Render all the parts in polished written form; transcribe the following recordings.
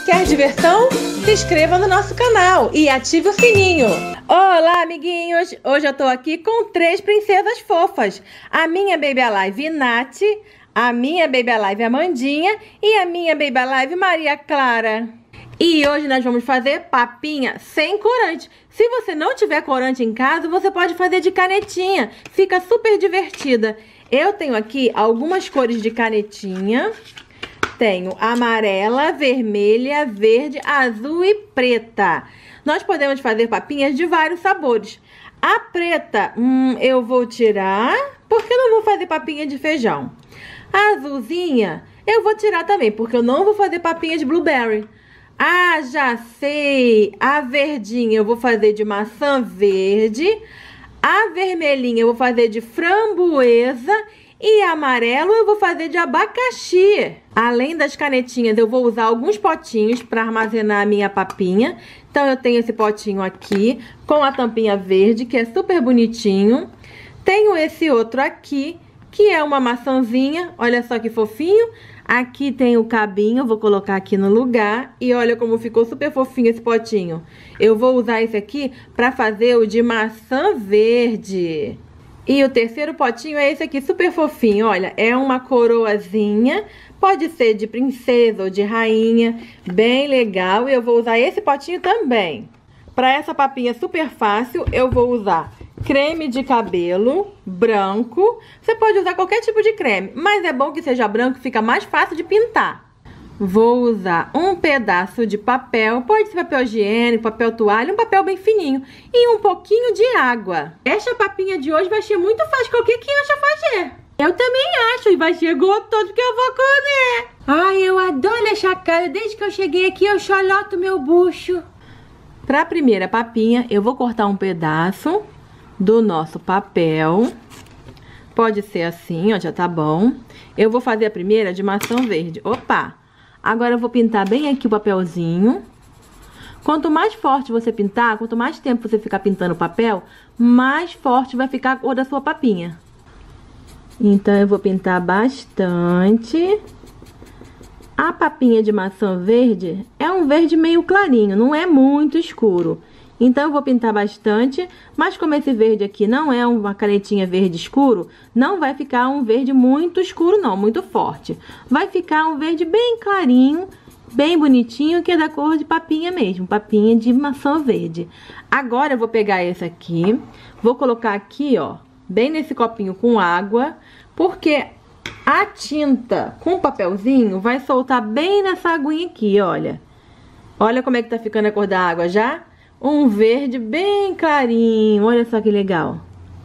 Quer diversão? Se inscreva no nosso canal e ative o sininho. Olá, amiguinhos! Hoje eu tô aqui com 3 princesas fofas. A minha Baby Alive Nath, a minha Baby Alive Amandinha e a minha Baby Alive Maria Clara. E hoje nós vamos fazer papinha sem corante. Se você não tiver corante em casa, você pode fazer de canetinha. Fica super divertida. Eu tenho aqui algumas cores de canetinha. Tenho amarela, vermelha, verde, azul e preta. Nós podemos fazer papinhas de vários sabores. A preta, eu vou tirar, porque eu não vou fazer papinha de feijão. A azulzinha, eu vou tirar também, porque eu não vou fazer papinha de blueberry. Ah, já sei! A verdinha eu vou fazer de maçã verde. A vermelhinha eu vou fazer de framboesa. E amarelo eu vou fazer de abacaxi. Além das canetinhas, eu vou usar alguns potinhos para armazenar a minha papinha. Então, eu tenho esse potinho aqui com a tampinha verde, que é super bonitinho. Tenho esse outro aqui, que é uma maçãzinha. Olha só que fofinho. Aqui tem o cabinho, vou colocar aqui no lugar. E olha como ficou super fofinho esse potinho. Eu vou usar esse aqui para fazer o de maçã verde. E o terceiro potinho é esse aqui, super fofinho, olha, é uma coroazinha, pode ser de princesa ou de rainha, bem legal, e eu vou usar esse potinho também. Para essa papinha super fácil, eu vou usar creme de cabelo branco, você pode usar qualquer tipo de creme, mas é bom que seja branco, fica mais fácil de pintar. Vou usar um pedaço de papel, pode ser papel higiênico, papel toalha, um papel bem fininho. E um pouquinho de água. Essa papinha de hoje vai ser muito fácil, qualquer criança fazer. Eu também acho, e vai ser gostoso que eu vou comer. Ai, eu adoro essa cara, desde que eu cheguei aqui eu choloto meu bucho. Para a primeira papinha, eu vou cortar um pedaço do nosso papel. Pode ser assim, ó, já tá bom. Eu vou fazer a primeira de maçã verde. Opa! Agora eu vou pintar bem aqui o papelzinho. Quanto mais forte você pintar, quanto mais tempo você ficar pintando o papel, mais forte vai ficar a cor da sua papinha. Então eu vou pintar bastante. A papinha de maçã verde é um verde meio clarinho, não é muito escuro. Então eu vou pintar bastante, mas como esse verde aqui não é uma canetinha verde escuro, não vai ficar um verde muito escuro não, muito forte. Vai ficar um verde bem clarinho, bem bonitinho, que é da cor de papinha mesmo, papinha de maçã verde. Agora eu vou pegar esse aqui, vou colocar aqui, ó, bem nesse copinho com água, porque a tinta com papelzinho vai soltar bem nessa aguinha aqui, olha. Olha como é que tá ficando a cor da água já. Um verde bem clarinho, olha só que legal.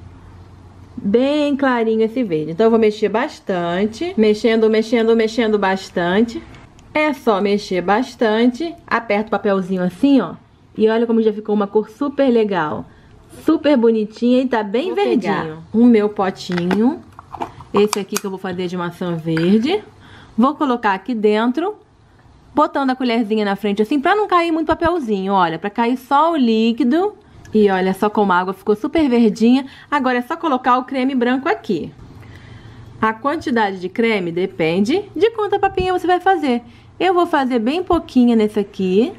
Bem clarinho esse verde. Então eu vou mexer bastante, mexendo bastante. É só mexer bastante, aperta o papelzinho assim, ó. E olha como já ficou uma cor super legal. Super bonitinha e tá bem verdinho. O meu potinho, esse aqui que eu vou fazer de maçã verde. Vou colocar aqui dentro, botando a colherzinha na frente assim, pra não cair muito papelzinho, olha, pra cair só o líquido. E olha só como a água ficou super verdinha. Agora é só colocar o creme branco aqui. A quantidade de creme depende de quanta papinha você vai fazer. Eu vou fazer bem pouquinha nesse aqui,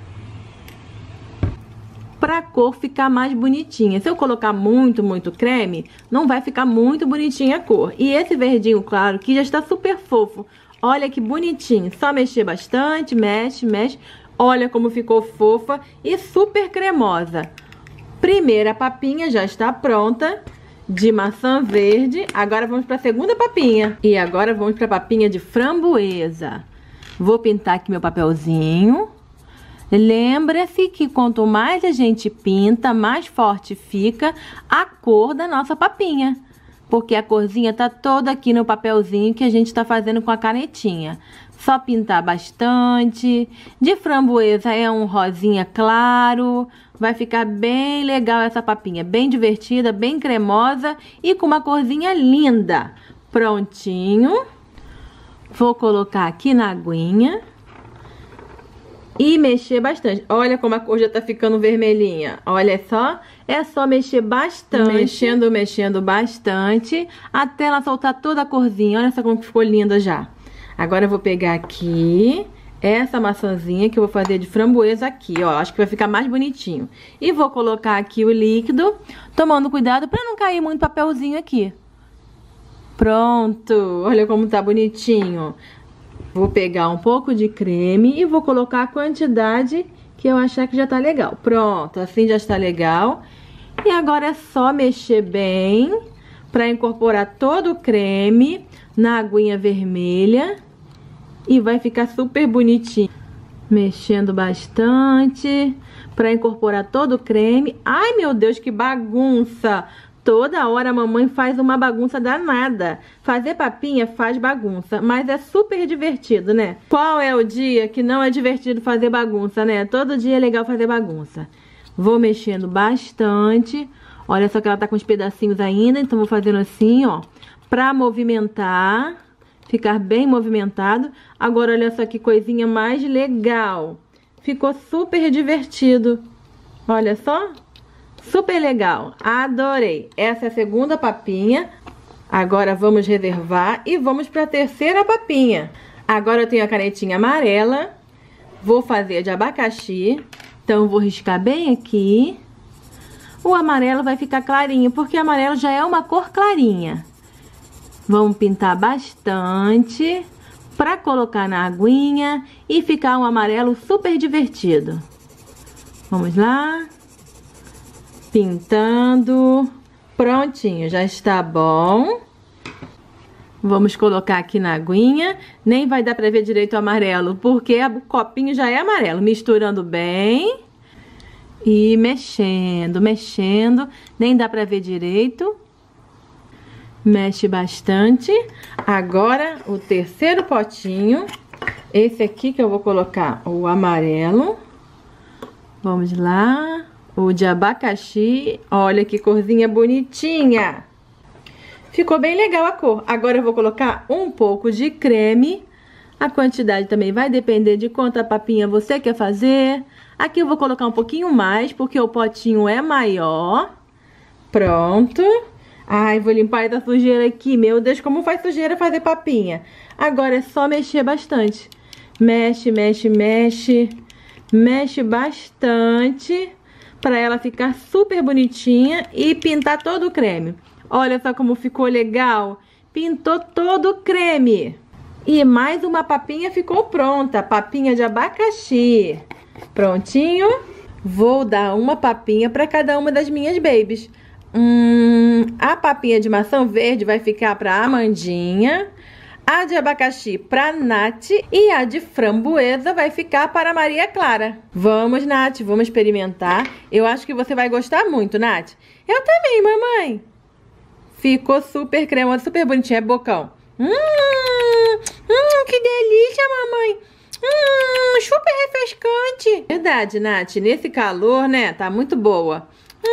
pra cor ficar mais bonitinha. Se eu colocar muito creme, não vai ficar muito bonitinha a cor. E esse verdinho claro aqui já está super fofo. Olha que bonitinho, só mexer bastante, mexe. Olha como ficou fofa e super cremosa. Primeira papinha já está pronta, de maçã verde. Agora vamos para a segunda papinha. E agora vamos para a papinha de framboesa. Vou pintar aqui meu papelzinho. Lembra-se que quanto mais a gente pinta, mais forte fica a cor da nossa papinha. Porque a corzinha tá toda aqui no papelzinho que a gente tá fazendo com a canetinha. Só pintar bastante. De framboesa é um rosinha claro. Vai ficar bem legal essa papinha. Bem divertida, bem cremosa e com uma corzinha linda. Prontinho. Vou colocar aqui na aguinha. E mexer bastante. Olha como a cor já tá ficando vermelhinha. Olha só. É só mexer bastante. Mexendo bastante. Até ela soltar toda a corzinha. Olha só como ficou linda já. Agora eu vou pegar aqui essa maçãzinha que eu vou fazer de framboesa aqui, ó. Acho que vai ficar mais bonitinho. E vou colocar aqui o líquido, tomando cuidado pra não cair muito papelzinho aqui. Pronto, olha como tá bonitinho. Vou pegar um pouco de creme e vou colocar a quantidade que eu achar que já tá legal. Pronto, assim já está legal. E agora é só mexer bem para incorporar todo o creme na aguinha vermelha. E vai ficar super bonitinho. Mexendo bastante para incorporar todo o creme. Ai, meu Deus, que bagunça! Toda hora a mamãe faz uma bagunça danada. Fazer papinha faz bagunça, mas é super divertido, né? Qual é o dia que não é divertido fazer bagunça, né? Todo dia é legal fazer bagunça. Vou mexendo bastante. Olha só que ela tá com os pedacinhos ainda, então vou fazendo assim, ó, pra movimentar, ficar bem movimentado. Agora olha só que coisinha mais legal. Ficou super divertido. Olha só. Super legal, adorei. Essa é a segunda papinha. Agora vamos reservar e vamos para a terceira papinha. Agora eu tenho a canetinha amarela. Vou fazer de abacaxi. Então vou riscar bem aqui. O amarelo vai ficar clarinho, porque amarelo já é uma cor clarinha. Vamos pintar bastante para colocar na aguinha e ficar um amarelo super divertido. Vamos lá. Pintando. Prontinho, já está bom. Vamos colocar aqui na aguinha. Nem vai dar para ver direito o amarelo, porque o copinho já é amarelo. Misturando bem. E mexendo, mexendo. Nem dá para ver direito. Mexe bastante. Agora, o terceiro potinho. Esse aqui que eu vou colocar o amarelo. Vamos lá. O de abacaxi, olha que corzinha bonitinha. Ficou bem legal a cor. Agora eu vou colocar um pouco de creme. A quantidade também vai depender de quanta papinha você quer fazer. Aqui eu vou colocar um pouquinho mais, porque o potinho é maior. Pronto. Ai, vou limpar essa sujeira aqui. Meu Deus, como faz sujeira fazer papinha. Agora é só mexer bastante. Mexe, mexe, mexe. Mexe bastante. Para ela ficar super bonitinha e pintar todo o creme. Olha só como ficou legal. Pintou todo o creme. E mais uma papinha ficou pronta. Papinha de abacaxi. Prontinho. Vou dar uma papinha para cada uma das minhas babies. A papinha de maçã verde vai ficar para a Amandinha. A de abacaxi para Nath e a de framboesa vai ficar para a Maria Clara. Vamos, Nath, vamos experimentar. Eu acho que você vai gostar muito, Nath. Eu também, mamãe. Ficou super cremoso, super bonitinho, é bocão. Que delícia, mamãe. Super refrescante. Verdade, Nath, nesse calor, né, tá muito boa.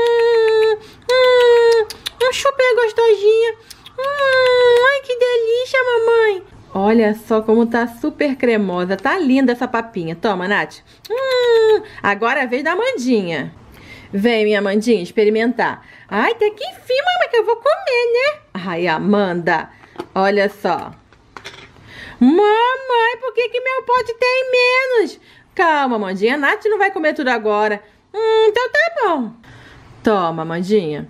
Super gostosinha. Ai, que delícia, mamãe. Olha só como tá super cremosa. Tá linda essa papinha. Toma, Nath. Agora é a vez da Amandinha. Vem, minha Amandinha, experimentar. Ai, tá aqui enfim, mamãe, que eu vou comer, né? Ai, Amanda, olha só. Mamãe, por que que meu pote tem menos? Calma, Amandinha. A Nath não vai comer tudo agora. Então tá bom. Toma, Amandinha.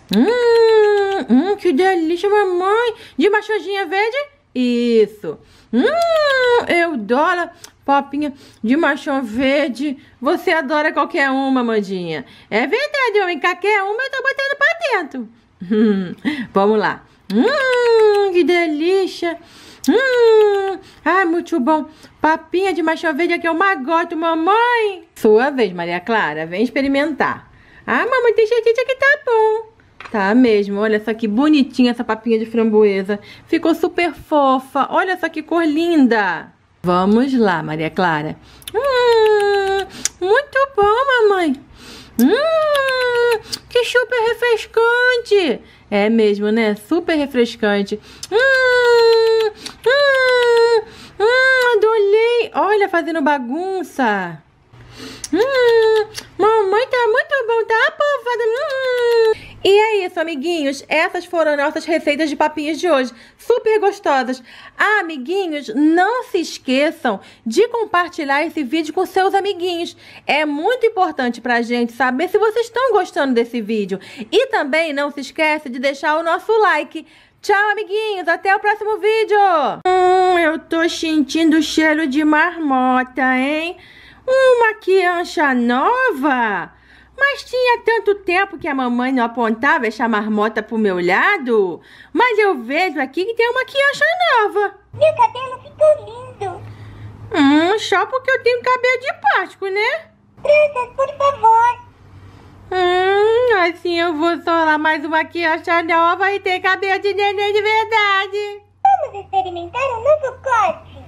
Que delícia, mamãe. De machojinha verde? Isso. Eu adoro papinha de machão verde. Você adora qualquer uma, Amandinha. É verdade, homem. Qualquer uma eu tô botando pra dentro. Vamos lá. Que delícia. Ai, muito bom. Papinha de machão verde é que eu mais gosto, mamãe. Sua vez, Maria Clara. Vem experimentar. Ah, mamãe, tem certeza que tá bom. Tá mesmo, olha só que bonitinha essa papinha de framboesa. Ficou super fofa. Olha só que cor linda. Vamos lá, Maria Clara. Muito bom, mamãe. Que super refrescante. É mesmo, né? Super refrescante. Adorei. Olha, fazendo bagunça. Mamãe, tá muito bom, tá, aprovada? E é isso, amiguinhos. Essas foram nossas receitas de papinhas de hoje. Super gostosas. Ah, amiguinhos, não se esqueçam de compartilhar esse vídeo com seus amiguinhos. É muito importante pra gente saber se vocês estão gostando desse vídeo. E também não se esqueça de deixar o nosso like. Tchau, amiguinhos. Até o próximo vídeo. Eu tô sentindo o cheiro de marmota, hein? Uma criança nova. Mas tinha tanto tempo que a mamãe não apontava essa marmota pro meu lado. Mas eu vejo aqui que tem uma criança nova. Meu cabelo ficou lindo. Só porque eu tenho cabelo de plástico, né? Tranças, por favor. Assim eu vou solar mais uma criança nova e ter cabelo de neném de verdade. Vamos experimentar um novo corte.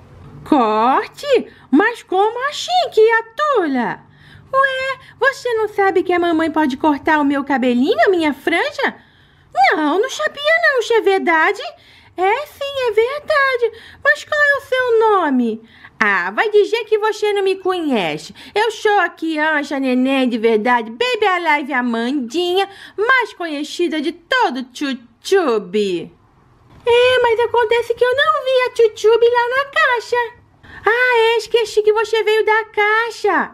Corte? Mas como assim, criatura? Ué, você não sabe que a mamãe pode cortar o meu cabelinho, a minha franja? Não sabia não, isso é verdade? É sim, é verdade. Mas qual é o seu nome? Ah, vai dizer que você não me conhece. Eu sou a criança neném de verdade, Baby Alive Amandinha, mais conhecida de todo o YouTube. Mas acontece que eu não vi a Tchutchube lá na caixa. Esqueci que você veio da caixa.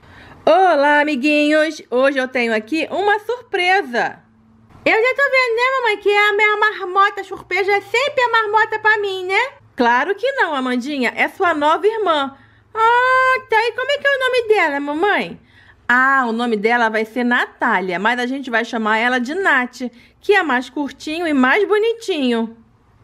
Olá, amiguinhos! Hoje eu tenho aqui uma surpresa. Eu já tô vendo, né, mamãe, que é a minha marmota surpresa, é sempre a marmota pra mim, né? Claro que não, Amandinha, é sua nova irmã. Tá, e como é que é o nome dela, mamãe? O nome dela vai ser Natália, mas a gente vai chamar ela de Nath, que é mais curtinho e mais bonitinho.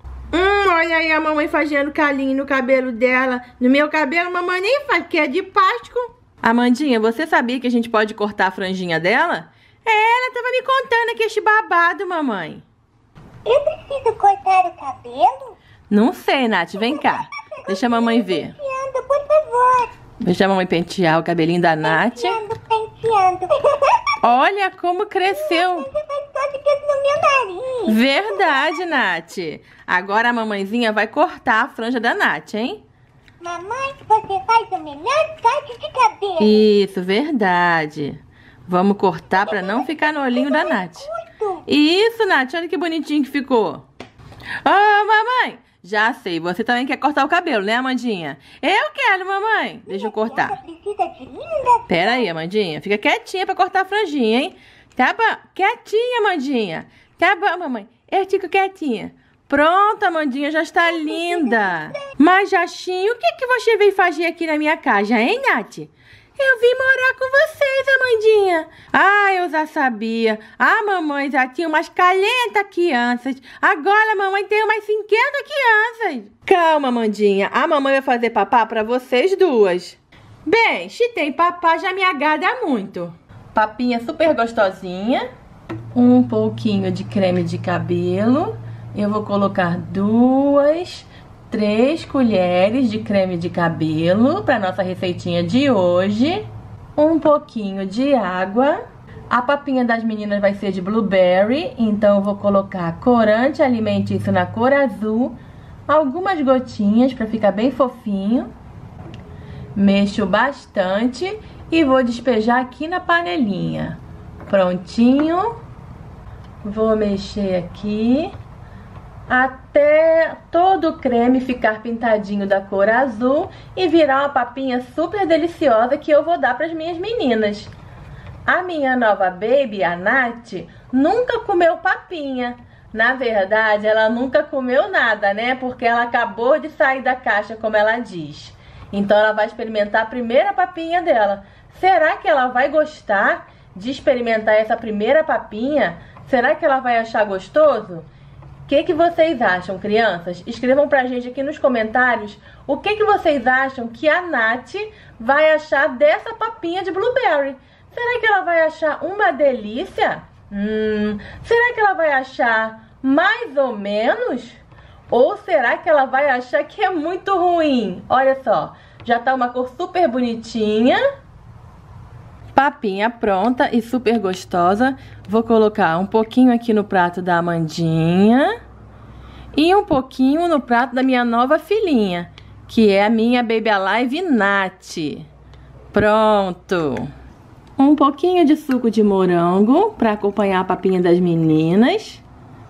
Olha aí a mamãe fazendo calinho no cabelo dela. No meu cabelo, a mamãe nem faz, porque é de plástico. Amandinha, você sabia que a gente pode cortar a franjinha dela? Ela tava me contando aqui este babado, mamãe. Eu preciso cortar o cabelo? Não sei, Nath, vem cá. Deixa a mamãe ver. Penteando, por favor. Deixa a mamãe pentear o cabelinho da Nath. Penteando. Olha como cresceu. Você faz cócegas no meu nariz. Verdade, Nath. Agora a mamãezinha vai cortar a franja da Nath, hein? Mamãe, você faz o melhor corte de cabelo. Isso, verdade. Vamos cortar pra não ficar no olhinho da Nath. Isso, Nath, olha que bonitinho que ficou. Mamãe, já sei, você também quer cortar o cabelo, né, Amandinha? Eu quero, mamãe. Deixa eu cortar. Pera aí, Amandinha, fica quietinha pra cortar a franjinha, hein? Tá bom, quietinha, Amandinha. Tá bom, mamãe, eu fico quietinha. Pronto, Amandinha, já está linda. Mas, Jachinho, o que você veio fazer aqui na minha casa, hein, Nath? Eu vim morar com vocês, Amandinha. Eu já sabia. A mamãe já tinha umas 40 crianças. Agora a mamãe tem umas 50 crianças. Calma, Amandinha. A mamãe vai fazer papá para vocês duas. Bem, se tem papá, já me agrada muito. Papinha super gostosinha. Um pouquinho de creme de cabelo. Eu vou colocar 2, 3 colheres de creme de cabelo para nossa receitinha de hoje. Um pouquinho de água. A papinha das meninas vai ser de blueberry, então eu vou colocar corante alimentício na cor azul. Algumas gotinhas para ficar bem fofinho. Mexo bastante e vou despejar aqui na panelinha. Prontinho. Vou mexer aqui até todo o creme ficar pintadinho da cor azul e virar uma papinha super deliciosa que eu vou dar para as minhas meninas. A minha nova baby, a Nath, nunca comeu papinha. Na verdade, ela nunca comeu nada, né? Porque ela acabou de sair da caixa, como ela diz. Então ela vai experimentar a primeira papinha dela. Será que ela vai gostar de experimentar essa primeira papinha? Será que ela vai achar gostoso? O que vocês acham, crianças? Escrevam pra gente aqui nos comentários o que vocês acham que a Nath vai achar dessa papinha de blueberry. Será que ela vai achar uma delícia? Será que ela vai achar mais ou menos? Ou será que ela vai achar que é muito ruim? Olha só, já tá uma cor super bonitinha. Papinha pronta e super gostosa. Vou colocar um pouquinho aqui no prato da Amandinha e um pouquinho no prato da minha nova filhinha, que é a minha Baby Alive Nath. Pronto. Um pouquinho de suco de morango para acompanhar a papinha das meninas.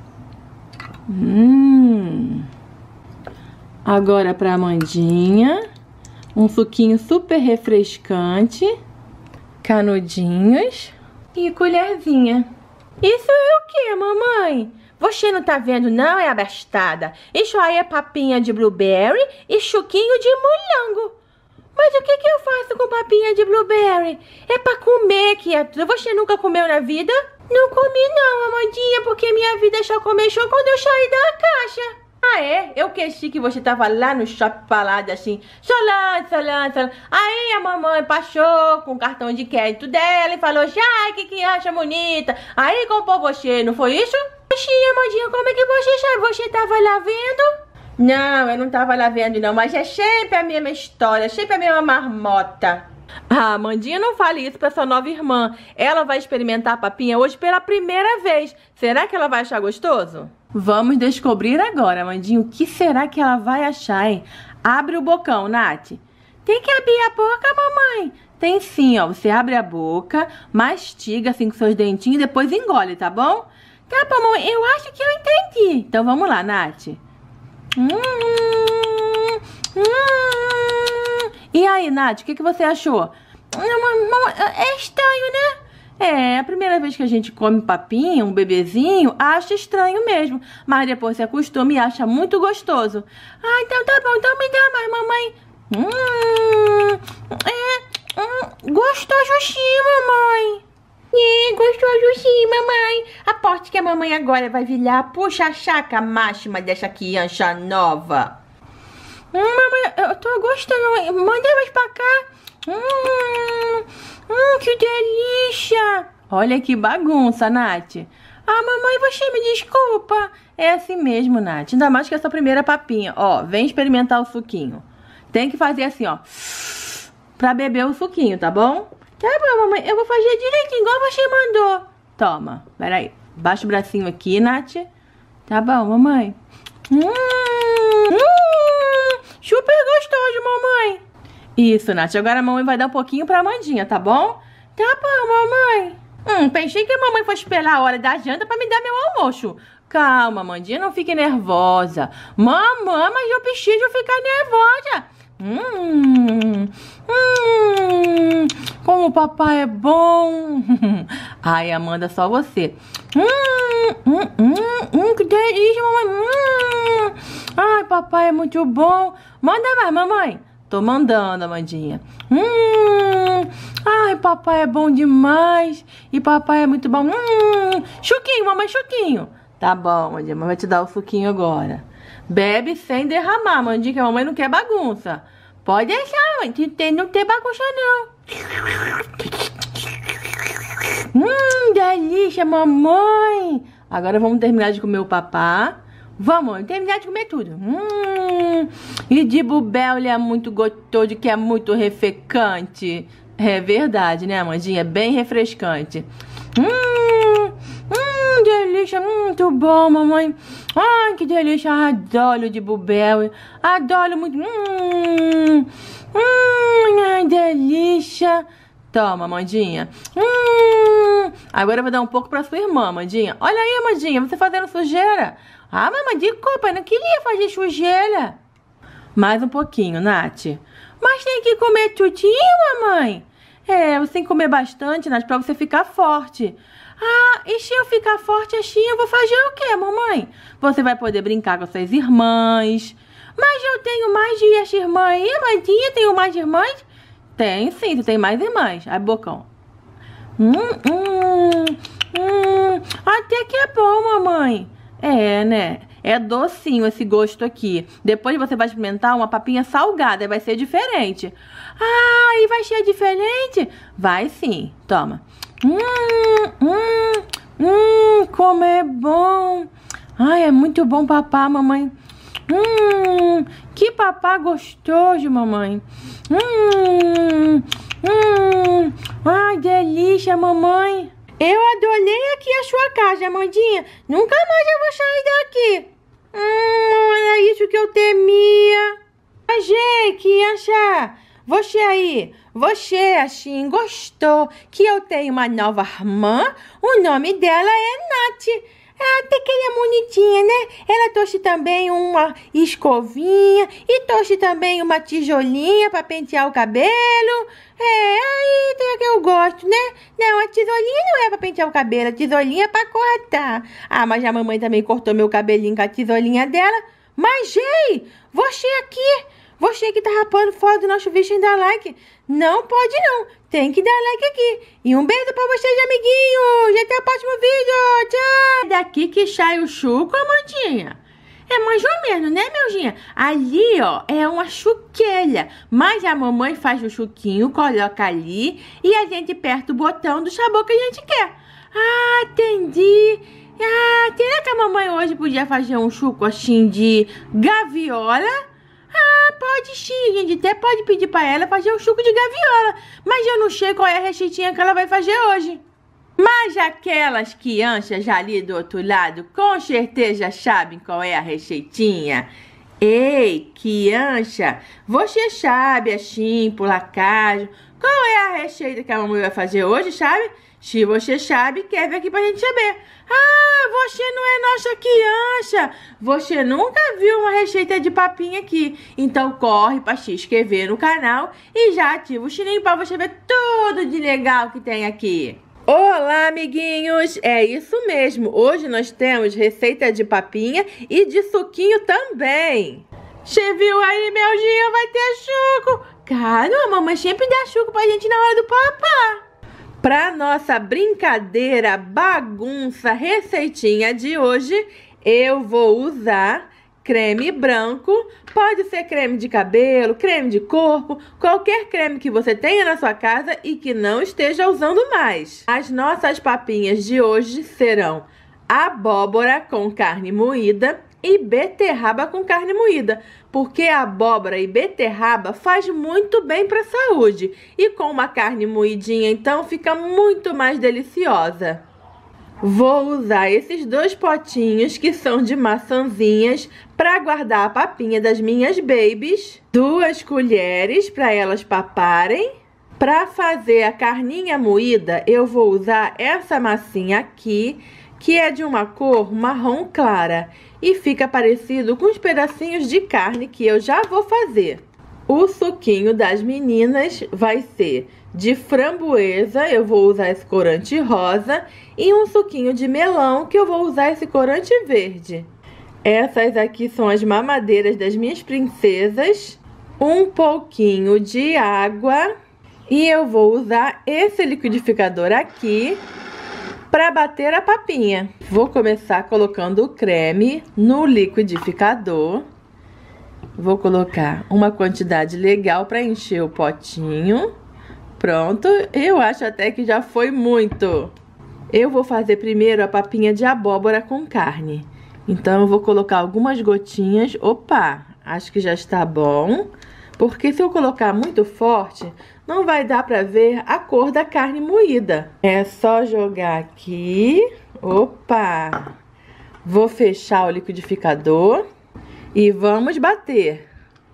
Agora para a Amandinha, um suquinho super refrescante, canudinhos e colherzinha. Isso é o que, mamãe? Você não tá vendo não, é abastada? Isso aí é papinha de blueberry e suquinho de morango. Mas o que eu faço com papinha de blueberry? É pra comer, criatura. Você nunca comeu na vida? Não comi não, Amandinha, porque minha vida só começou quando eu saí da caixa. Ah, é? Eu esqueci que você tava lá no shopping falado assim, solando. Aí a mamãe passou com o cartão de crédito dela e falou, ai, que acha bonita. Aí comprou você, não foi isso? Sim, Amandinha, como é que você sabe? Você tava lá vendo? Não, eu não tava lá vendo não, mas é sempre a mesma história, sempre a mesma marmota. Ah, Amandinha, não fale isso pra sua nova irmã. Ela vai experimentar a papinha hoje pela primeira vez. Será que ela vai achar gostoso? Vamos descobrir agora, Amandinha, o que será que ela vai achar, hein? Abre o bocão, Nath. Tem que abrir a boca, mamãe? Tem sim, ó. Você abre a boca, mastiga assim com seus dentinhos e depois engole, tá bom? Tá bom, mamãe, eu acho que eu entendi. Então vamos lá, Nath. E aí, Nath, o que você achou? É estranho, né? É, a primeira vez que a gente come papinha, um bebezinho, acha estranho mesmo. Mas depois se acostuma e acha muito gostoso. Ah, então tá bom, então me dá mais, mamãe. Gostoso sim, mamãe. Gostoso sim, mamãe. Aposto que a mamãe agora vai vir lá puxa a chaca máxima dessa criança nova. Mamãe, eu tô gostando. Manda mais pra cá. Que delícia. Olha que bagunça, Nath. Ah, mamãe, você me desculpa. É assim mesmo, Nath. Ainda mais que essa primeira papinha. Ó, vem experimentar o suquinho. Tem que fazer assim, ó, pra beber o suquinho, tá bom? Tá bom, mamãe. Eu vou fazer direitinho, igual você mandou. Toma. Peraí. Baixa o bracinho aqui, Nath. Tá bom, mamãe. Super gostoso, mamãe. Isso, Nath. Agora a mamãe vai dar um pouquinho pra Amandinha, tá bom? Tá bom, mamãe. Pensei que a mamãe fosse esperar a hora da janta pra me dar meu almoço. Calma, Amandinha, não fique nervosa. Mamãe, mas eu preciso ficar nervosa. Como o papai é bom. Ai, Amanda, só você. Que delícia, mamãe. Ai, papai é muito bom. Manda mais, mamãe. Tô mandando, Amandinha. Ai, papai é bom demais. E papai é muito bom. Suquinho, mamãe, suquinho. Tá bom, Amandinha, mas vai te dar o suquinho agora. Bebe sem derramar, Amandinha, que a mamãe não quer bagunça. Pode deixar, mãe. Não tem bagunça, não. Delícia, mamãe. Agora vamos terminar de comer o papá. Vamos terminar de comer tudo. E de blueberry é muito gostoso, que é muito refrescante. É verdade, né, Amandinha? É bem refrescante. Delícia, muito bom, mamãe. Ai, que delícia. Adoro de blueberry. Adoro muito. Ai, delícia. Toma, Amandinha. Agora eu vou dar um pouco pra sua irmã, Amandinha. Olha aí, Amandinha, você fazendo sujeira. Ah, mamãe, desculpa, eu não queria fazer sujeira. Mais um pouquinho, Nath. Mas tem que comer tudinho, mamãe? É, você tem que comer bastante, Nath, pra você ficar forte. Ah, e se eu ficar forte assim, eu vou fazer o quê, mamãe? Você vai poder brincar com suas irmãs. Mas eu tenho mais de essa irmã aí, Amandinha? Tenho mais irmãs? Tem sim, você tem mais irmãs. Ai, bocão. Até que é bom, mamãe. É, né? É docinho esse gosto aqui. Depois você vai experimentar uma papinha salgada, vai ser diferente. Ah, e vai ser diferente? Vai sim, toma. Como é bom. Ai, é muito bom papá, mamãe. Que papá gostoso, mamãe. Ai, delícia, mamãe. Eu adorei aqui a sua casa, Amandinha. Nunca mais eu vou sair daqui. Era isso que eu temia. Achei, criança. Você aí, você assim gostou que eu tenho uma nova irmã? O nome dela é Nath. Até que ela é bonitinha, né? Ela trouxe também uma escovinha e trouxe também uma tijolinha para pentear o cabelo. Aí tem que eu gosto, né? Não, a tijolinha não é para pentear o cabelo, a tijolinha é para cortar. Mas a mamãe também cortou meu cabelinho com a tijolinha dela. Mas, ei, você aqui, você que tá rapando fora do nosso vídeo sem dar like, não pode não, tem que dar like aqui. E um beijo pra vocês, amiguinhos, até o próximo vídeo, tchau. É daqui que sai o chuco, Amandinha? É mais ou menos, né, Melzinha? Ali, ó, é uma chuquelha, mas a mamãe faz o chuquinho, coloca ali e a gente aperta o botão do sabor que a gente quer. Entendi. Será que a mamãe hoje podia fazer um chuco assim de gaviola? Pode sim, a gente até pode pedir pra ela fazer um suco de gaviola. Mas eu não sei qual é a receitinha que ela vai fazer hoje. Mas aquelas crianças ali do outro lado, com certeza sabem qual é a receitinha. Ei, criança, você sabe assim, por acaso, qual é a receita que a mamãe vai fazer hoje, sabe? Se você sabe, quer vir aqui pra gente saber. Você não é nossa criança. Você nunca viu uma receita de papinha aqui. Então corre pra se inscrever no canal e já ativa o sininho pra você ver tudo de legal que tem aqui. Olá, amiguinhos! É isso mesmo. Hoje nós temos receita de papinha e de suquinho também. Você viu aí, Melzinha? Vai ter suco. Cara, a mamãe sempre dá suco pra gente na hora do papá. Para nossa brincadeira, bagunça, receitinha de hoje, eu vou usar creme branco. Pode ser creme de cabelo, creme de corpo, qualquer creme que você tenha na sua casa e que não esteja usando mais. As nossas papinhas de hoje serão abóbora com carne moída e beterraba com carne moída, porque a abóbora e beterraba faz muito bem para a saúde. E com uma carne moidinha, então, fica muito mais deliciosa. Vou usar esses 2 potinhos que são de maçãzinhas para guardar a papinha das minhas babies. 2 colheres para elas paparem. Para fazer a carninha moída, eu vou usar essa massinha aqui, que é de uma cor marrom clara e fica parecido com os pedacinhos de carne que eu já vou fazer. O suquinho das meninas vai ser de framboesa, eu vou usar esse corante rosa, e um suquinho de melão, que eu vou usar esse corante verde. Essas aqui são as mamadeiras das minhas princesas, um pouquinho de água, e eu vou usar esse liquidificador aqui para bater a papinha. Vou começar colocando o creme no liquidificador. Vou colocar uma quantidade legal para encher o potinho. Pronto, eu acho até que já foi muito. Eu vou fazer primeiro a papinha de abóbora com carne. Então eu vou colocar algumas gotinhas. Opa, acho que já está bom. Porque se eu colocar muito forte, não vai dar para ver a cor da carne moída. É só jogar aqui. Opa! Vou fechar o liquidificador e vamos bater.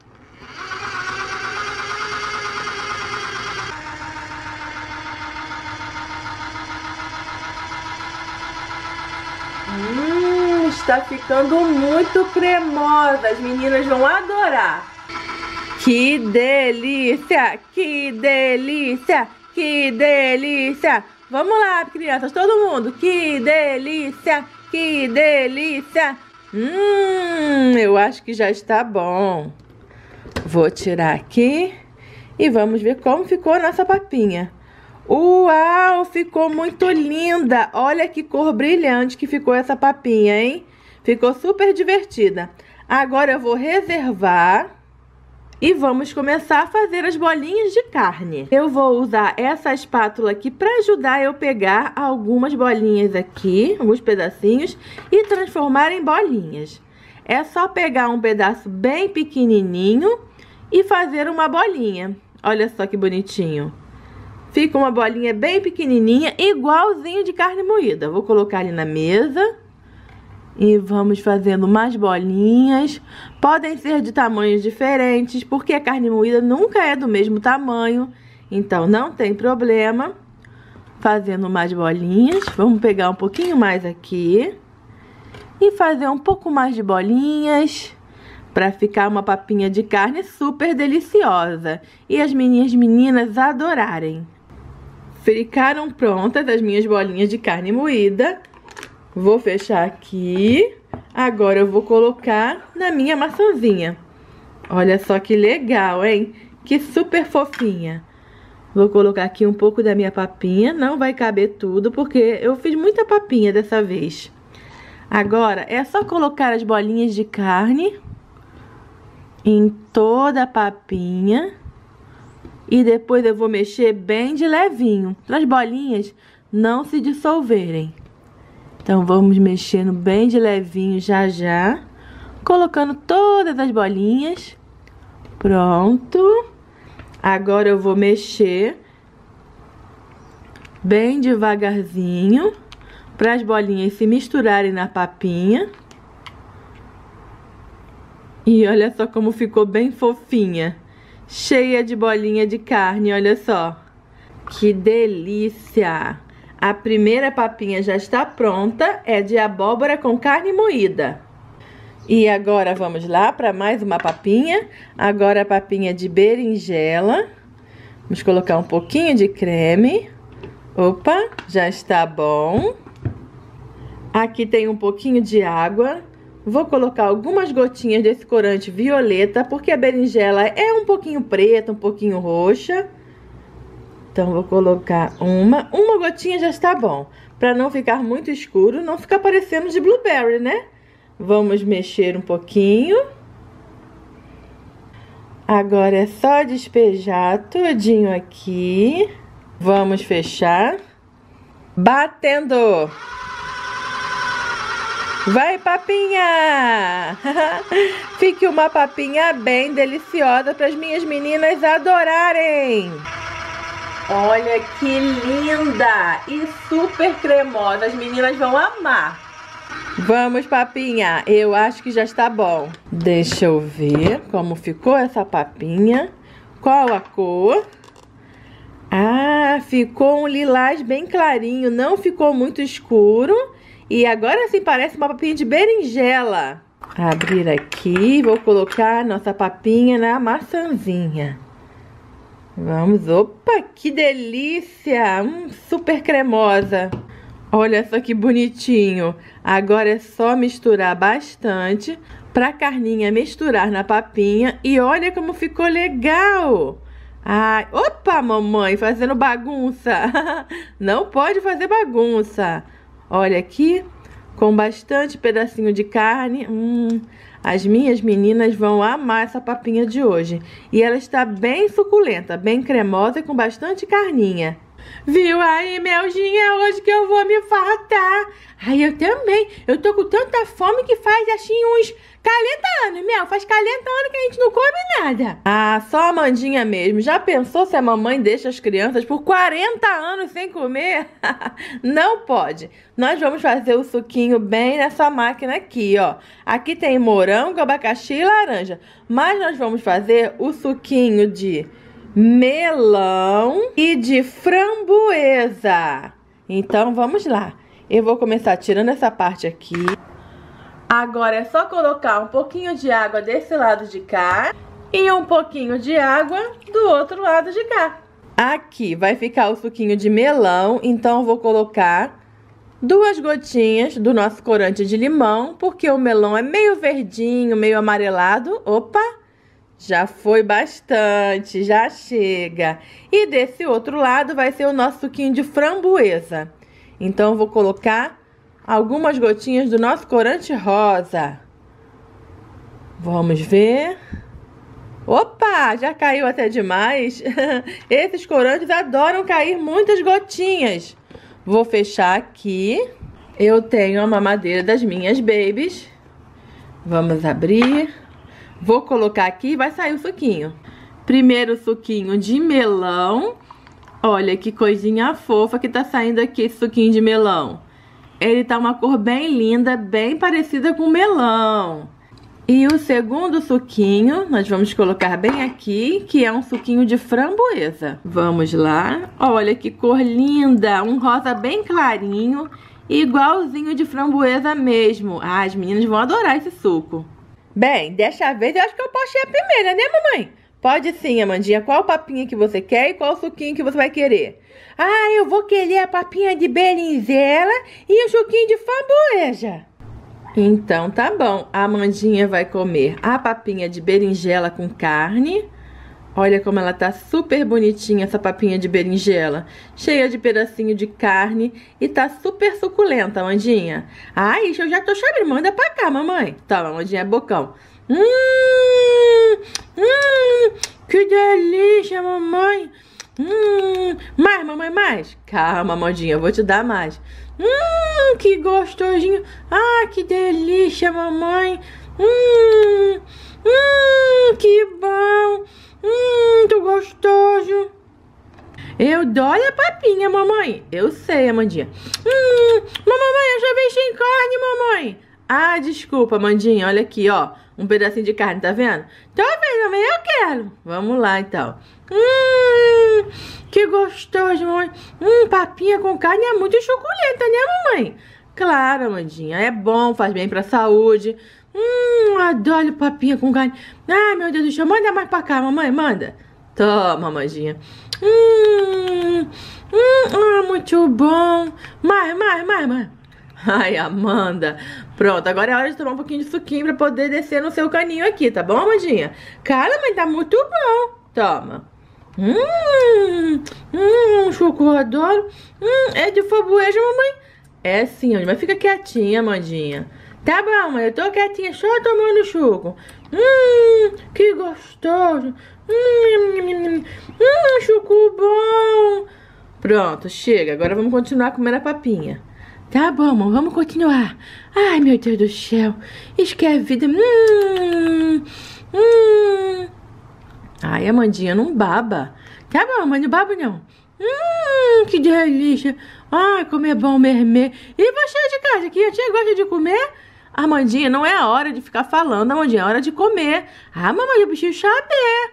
Está ficando muito cremosa. As meninas vão adorar. Que delícia! Que delícia! Que delícia! Vamos lá, crianças, todo mundo! Que delícia! Que delícia! Eu acho que já está bom. Vou tirar aqui e vamos ver como ficou a nossa papinha. Uau! Ficou muito linda! Olha que cor brilhante que ficou essa papinha, hein? Ficou super divertida. Agora eu vou reservar. E vamos começar a fazer as bolinhas de carne. Eu vou usar essa espátula aqui para ajudar eu pegar algumas bolinhas aqui, alguns pedacinhos, e transformar em bolinhas. É só pegar um pedaço bem pequenininho e fazer uma bolinha. Olha só que bonitinho. Fica uma bolinha bem pequenininha, igualzinho de carne moída. Vou colocar ali na mesa. E vamos fazendo mais bolinhas. Podem ser de tamanhos diferentes, porque a carne moída nunca é do mesmo tamanho. Então, não tem problema. Fazendo mais bolinhas. Vamos pegar um pouquinho mais aqui. E fazer um pouco mais de bolinhas. Para ficar uma papinha de carne super deliciosa. E as minhas meninas adorarem. Ficaram prontas as minhas bolinhas de carne moída. Vou fechar aqui. Agora eu vou colocar na minha maçãzinha. Olha só que legal, hein? Que super fofinha. Vou colocar aqui um pouco da minha papinha. Não vai caber tudo, porque eu fiz muita papinha dessa vez. Agora é só colocar as bolinhas de carne em toda a papinha. E depois eu vou mexer bem de levinho, para as bolinhas não se dissolverem. Então, vamos mexendo bem de levinho já. Colocando todas as bolinhas. Pronto. Agora eu vou mexer bem devagarzinho. Para as bolinhas se misturarem na papinha. E olha só como ficou bem fofinha. Cheia de bolinha de carne, olha só. Que delícia! A primeira papinha já está pronta, é de abóbora com carne moída. E agora vamos lá para mais uma papinha. Agora a papinha de berinjela. Vamos colocar um pouquinho de creme. Opa, já está bom. Aqui tem um pouquinho de água. Vou colocar algumas gotinhas desse corante violeta, porque a berinjela é um pouquinho preta, um pouquinho roxa. Então, vou colocar uma gotinha já está bom. Para não ficar muito escuro, não ficar parecendo de blueberry, né? Vamos mexer um pouquinho. Agora é só despejar tudinho aqui. Vamos fechar. Batendo! Vai, papinha! Fique uma papinha bem deliciosa para as minhas meninas adorarem! Olha que linda e super cremosa, as meninas vão amar. Vamos, papinha, eu acho que já está bom. Deixa eu ver como ficou essa papinha. Qual a cor? Ah, ficou um lilás bem clarinho, não ficou muito escuro. E agora sim parece uma papinha de berinjela. Abrir aqui, vou colocar nossa papinha na maçãzinha. Vamos, opa, que delícia! Super cremosa. Olha só que bonitinho. Agora é só misturar bastante para a carninha misturar na papinha. E olha como ficou legal! Ai, opa, mamãe, fazendo bagunça. Não pode fazer bagunça. Olha aqui, com bastante pedacinho de carne. As minhas meninas vão amar essa papinha de hoje. E ela está bem suculenta, bem cremosa e com bastante carninha. Viu aí, Melzinha, hoje que eu vou me fartar. Ai, eu também. Eu tô com tanta fome que faz assim uns 40 anos, Mel. Faz 40 anos que a gente não come nada. Ah, só a Amandinha mesmo. Já pensou se a mamãe deixa as crianças por 40 anos sem comer? Não pode. Nós vamos fazer o suquinho bem nessa máquina aqui, ó. Aqui tem morango, abacaxi e laranja. Mas nós vamos fazer o suquinho de melão e de framboesa. Então, vamos lá. Eu vou começar tirando essa parte aqui. Agora é só colocar um pouquinho de água desse lado de cá e um pouquinho de água do outro lado de cá. Aqui vai ficar o suquinho de melão, então eu vou colocar 2 gotinhas do nosso corante de limão, porque o melão é meio verdinho, meio amarelado. Opa! Já foi bastante, já chega. E desse outro lado vai ser o nosso suquinho de framboesa. Então, eu vou colocar algumas gotinhas do nosso corante rosa. Vamos ver. Opa, já caiu até demais. Esses corantes adoram cair muitas gotinhas. Vou fechar aqui. Eu tenho a mamadeira das minhas babies. Vamos abrir. Vou colocar aqui e vai sair o suquinho. Primeiro suquinho de melão. Olha que coisinha fofa que tá saindo aqui esse suquinho de melão. Ele tá uma cor bem linda, bem parecida com melão. E o segundo suquinho, nós vamos colocar bem aqui, que é um suquinho de framboesa. Vamos lá. Olha que cor linda, um rosa bem clarinho, igualzinho de framboesa mesmo. Ah, as meninas vão adorar esse suco. Bem, dessa vez eu acho que eu posso ser a primeira, né, mamãe? Pode sim, Amandinha. Qual papinha que você quer e qual suquinho que você vai querer? Ah, eu vou querer a papinha de berinjela e o suquinho de framboesa. Então tá bom, a Amandinha vai comer a papinha de berinjela com carne. Olha como ela tá super bonitinha, essa papinha de berinjela. Cheia de pedacinho de carne e tá super suculenta, Amandinha. Ah, isso eu já tô sabendo, manda pra cá, mamãe. Toma, Amandinha, é bocão. Que delícia, mamãe. Mais, mamãe, mais. Calma, Amandinha, eu vou te dar mais. Que gostosinho. Ah, que delícia, mamãe. Que bom. Muito gostoso. Eu dou a papinha, mamãe. Eu sei, Amandinha. Mamãe, eu já vejo sem carne, mamãe. Ah, desculpa, Amandinha. Olha aqui, ó. Um pedacinho de carne, tá vendo? Tô vendo, mamãe, eu quero. Vamos lá, então. Que gostoso, mamãe. Papinha com carne é muito suculenta, né, mamãe? Claro, Amandinha. É bom, faz bem pra saúde. Adoro papinha com carne. Ai, meu Deus do céu. Manda mais pra cá, mamãe, manda. Toma, Amandinha. Muito bom. Mais. Ai, Amanda. Pronto, agora é hora de tomar um pouquinho de suquinho pra poder descer no seu caninho aqui, tá bom, Amandinha? Cara, mas tá muito bom. Toma. Suco, eu adoro. É de framboesa, mamãe? É sim, mas fica quietinha, Amandinha. Tá bom, mãe, eu tô quietinha só tomando suco. Que gostoso. Suco bom. Pronto, chega. Agora vamos continuar comendo a papinha. Tá bom, mãe, vamos continuar. Ai, meu Deus do céu. Isso que é vida. Ai, Amandinha, não baba. Tá bom, mãe, não baba não. Que delícia. Ai, como é bom mermer. E você de casa, que a tia gosta de comer? Amandinha, não é a hora de ficar falando, Amandinha, é hora de comer. Ah, mamãe, eu preciso saber.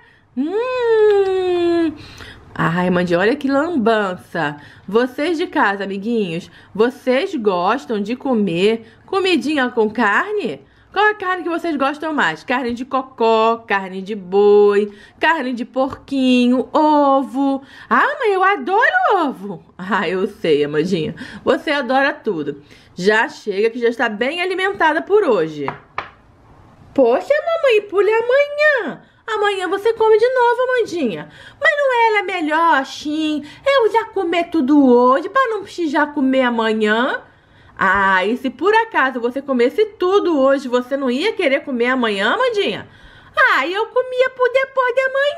Ai, Amandinha, olha que lambança. Vocês de casa, amiguinhos, vocês gostam de comer comidinha com carne? Qual a carne que vocês gostam mais? Carne de cocó, carne de boi, carne de porquinho, ovo. Ah, mãe, eu adoro ovo. Ah, eu sei, Amandinha. Você adora tudo. Já chega que já está bem alimentada por hoje. Poxa, mamãe, pule amanhã. Amanhã você come de novo, Amandinha. Mas não era melhor assim eu já comer tudo hoje para não precisar comer amanhã? Ah, e se por acaso você comesse tudo hoje, você não ia querer comer amanhã, Amandinha? Ah, eu comia por depois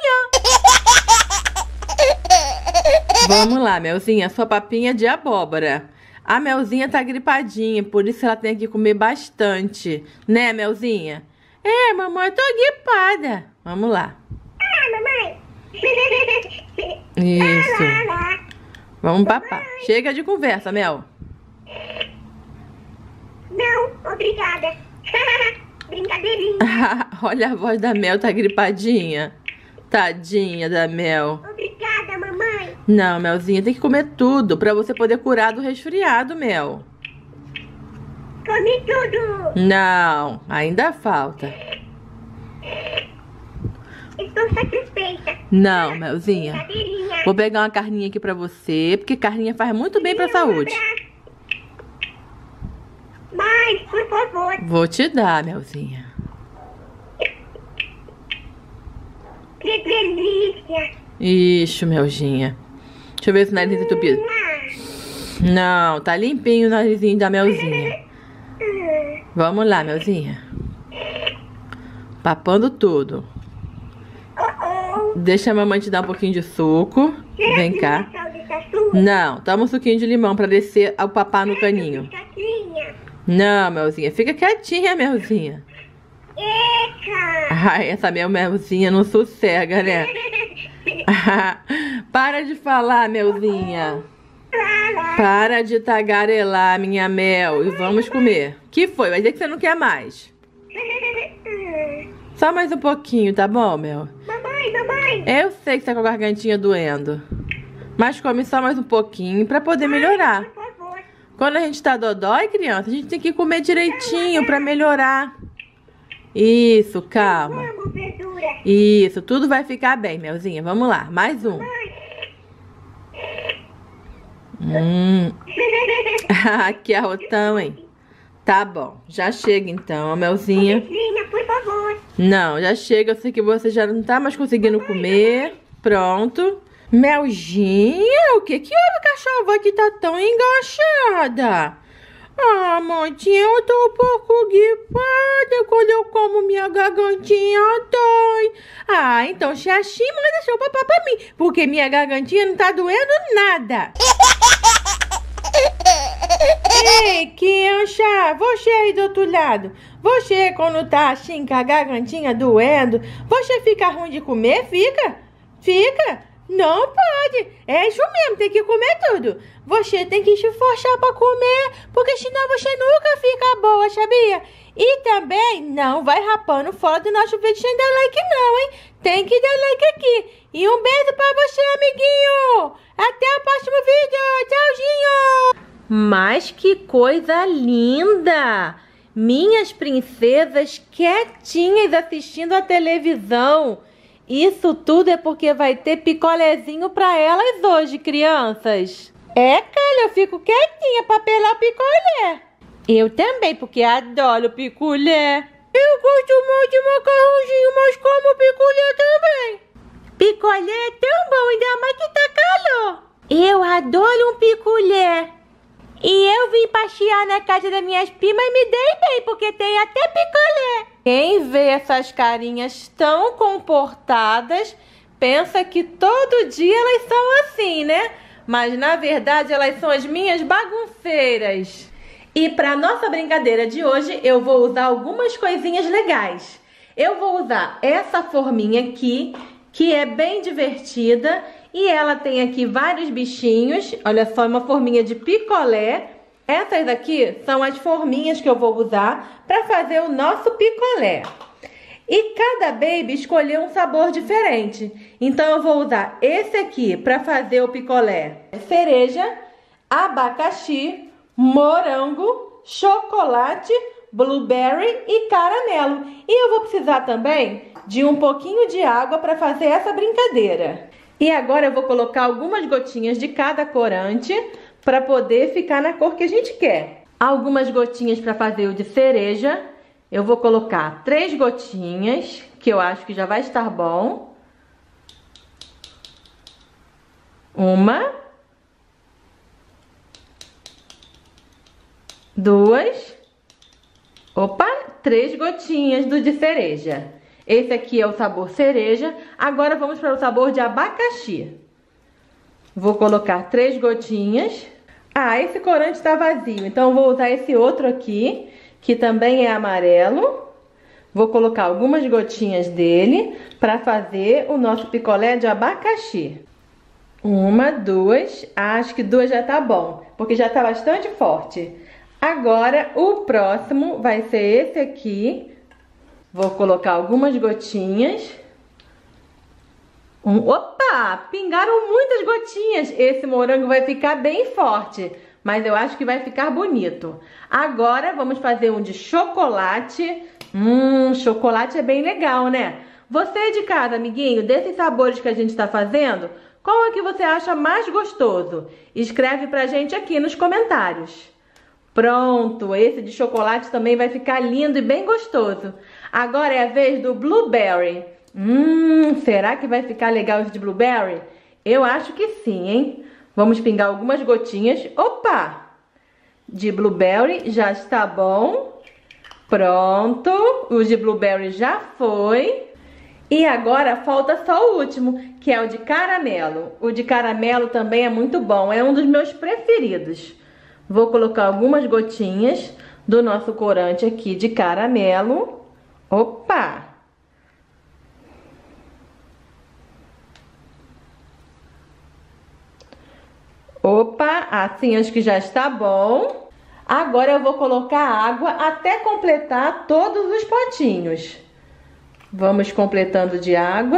de amanhã. Vamos lá, Melzinha, sua papinha de abóbora. A Melzinha tá gripadinha, por isso ela tem que comer bastante. Né, Melzinha? É, mamãe, eu tô gripada. Vamos lá. Mamãe. Isso. Vamos papar. Chega de conversa, Mel. Não, obrigada. Brincadeirinha. Olha a voz da Mel, tá gripadinha. Tadinha da Mel. Obrigada, mamãe. Não, Melzinha, tem que comer tudo pra você poder curar do resfriado, Mel. Comi tudo. Não, ainda falta. Estou satisfeita. Não, Melzinha. Brincadeirinha. Vou pegar uma carninha aqui pra você, porque carninha faz muito bem pra saúde. Mais, por favor. Vou te dar, Melzinha. Que delícia. Isso, Melzinha. Deixa eu ver se o nariz tá entupido. Não, tá limpinho o narizinho da Melzinha. Vamos lá, Melzinha. Papando tudo. Deixa a mamãe te dar um pouquinho de suco. Vem cá. Não, toma um suquinho de limão pra descer o papá no caninho. Não, Melzinha. Fica quietinha, Melzinha. Ai, essa Melzinha não sossega, né? Para de falar, Melzinha. tagarelar. Para de tagarelar, minha Mel, e vamos comer. Que foi? Vai dizer que você não quer mais. Só mais um pouquinho, tá bom, Mel? Mamãe. Eu sei que tá com a gargantinha doendo. Mas come só mais um pouquinho pra poder melhorar. Por favor. Quando a gente tá dodói, criança, a gente tem que comer direitinho pra melhorar. Isso, calma. Amo verdura. Isso, tudo vai ficar bem, Melzinha. Vamos lá, mais um. Que arrotão, hein? Tá bom, já chega então, Melzinha. Melzinha, por favor. Não, já chega, eu sei que você já não tá mais conseguindo comer. Pronto. Melzinha, o que que houve que a cachorra que tá tão enganchada? Ah, mãezinha, eu tô um pouco gripada. Quando eu como, minha gargantinha dói. Ah, então Xaxi, manda seu papá pra mim, porque minha gargantinha não tá doendo nada. Ei, criança, você aí do outro lado, você quando tá assim com a gargantinha doendo, você fica ruim de comer? Fica? Não pode, é isso mesmo, tem que comer tudo. Você tem que se esforçar pra comer, porque senão você nunca fica boa, sabia? E também não vai rapando fora do nosso vídeo sem dar like não, hein? Tem que dar like aqui. E um beijo pra você, amiguinho. Até o próximo vídeo, tchauzinho. Mas que coisa linda! Minhas princesas quietinhas assistindo a televisão. Isso tudo é porque vai ter picolézinho pra elas hoje, crianças. É, cara, eu fico quietinha pra pelar picolé. Eu também, porque adoro picolé. Eu gosto muito de macarrãozinho, mas como picolé também. Picolé é tão bom, ainda mais que tá calor. Eu adoro um picolé. E eu vim passear na casa das minhas primas e me dei bem, porque tem até picolé. Quem vê essas carinhas tão comportadas, pensa que todo dia elas são assim, né? Mas na verdade elas são as minhas bagunceiras. E para nossa brincadeira de hoje, eu vou usar algumas coisinhas legais. Eu vou usar essa forminha aqui, que é bem divertida. E ela tem aqui vários bichinhos. Olha só, uma forminha de picolé. Essas daqui são as forminhas que eu vou usar para fazer o nosso picolé. E cada baby escolheu um sabor diferente. Então eu vou usar esse aqui para fazer o picolé. Cereja, abacaxi, morango, chocolate, blueberry e caramelo. E eu vou precisar também de um pouquinho de água para fazer essa brincadeira. E agora eu vou colocar algumas gotinhas de cada corante para poder ficar na cor que a gente quer. Algumas gotinhas para fazer o de cereja. Eu vou colocar 3 gotinhas, que eu acho que já vai estar bom. 1, 2, 3 gotinhas do de cereja. Esse aqui é o sabor cereja. Agora vamos para o sabor de abacaxi. Vou colocar 3 gotinhas. Ah, esse corante está vazio, então vou usar esse outro aqui, que também é amarelo. Vou colocar algumas gotinhas dele para fazer o nosso picolé de abacaxi. 1, 2, acho que 2 já tá bom, porque já tá bastante forte. Agora o próximo vai ser esse aqui. Vou colocar algumas gotinhas. Opa! Pingaram muitas gotinhas. Esse morango vai ficar bem forte, mas eu acho que vai ficar bonito. Agora vamos fazer um de chocolate. Chocolate é bem legal, né? Você de casa, amiguinho, desses sabores que a gente está fazendo, qual é que você acha mais gostoso? Escreve pra gente aqui nos comentários. Pronto, esse de chocolate também vai ficar lindo e bem gostoso. Agora é a vez do blueberry. Será que vai ficar legal esse de blueberry? Eu acho que sim, hein? Vamos pingar algumas gotinhas. Opa! De blueberry já está bom. Pronto, o de blueberry já foi. E agora falta só o último, que é o de caramelo. O de caramelo também é muito bom, é um dos meus preferidos. Vou colocar algumas gotinhas do nosso corante aqui de caramelo. Opa! Opa, assim acho que já está bom. Agora eu vou colocar água até completar todos os potinhos. Vamos completando de água.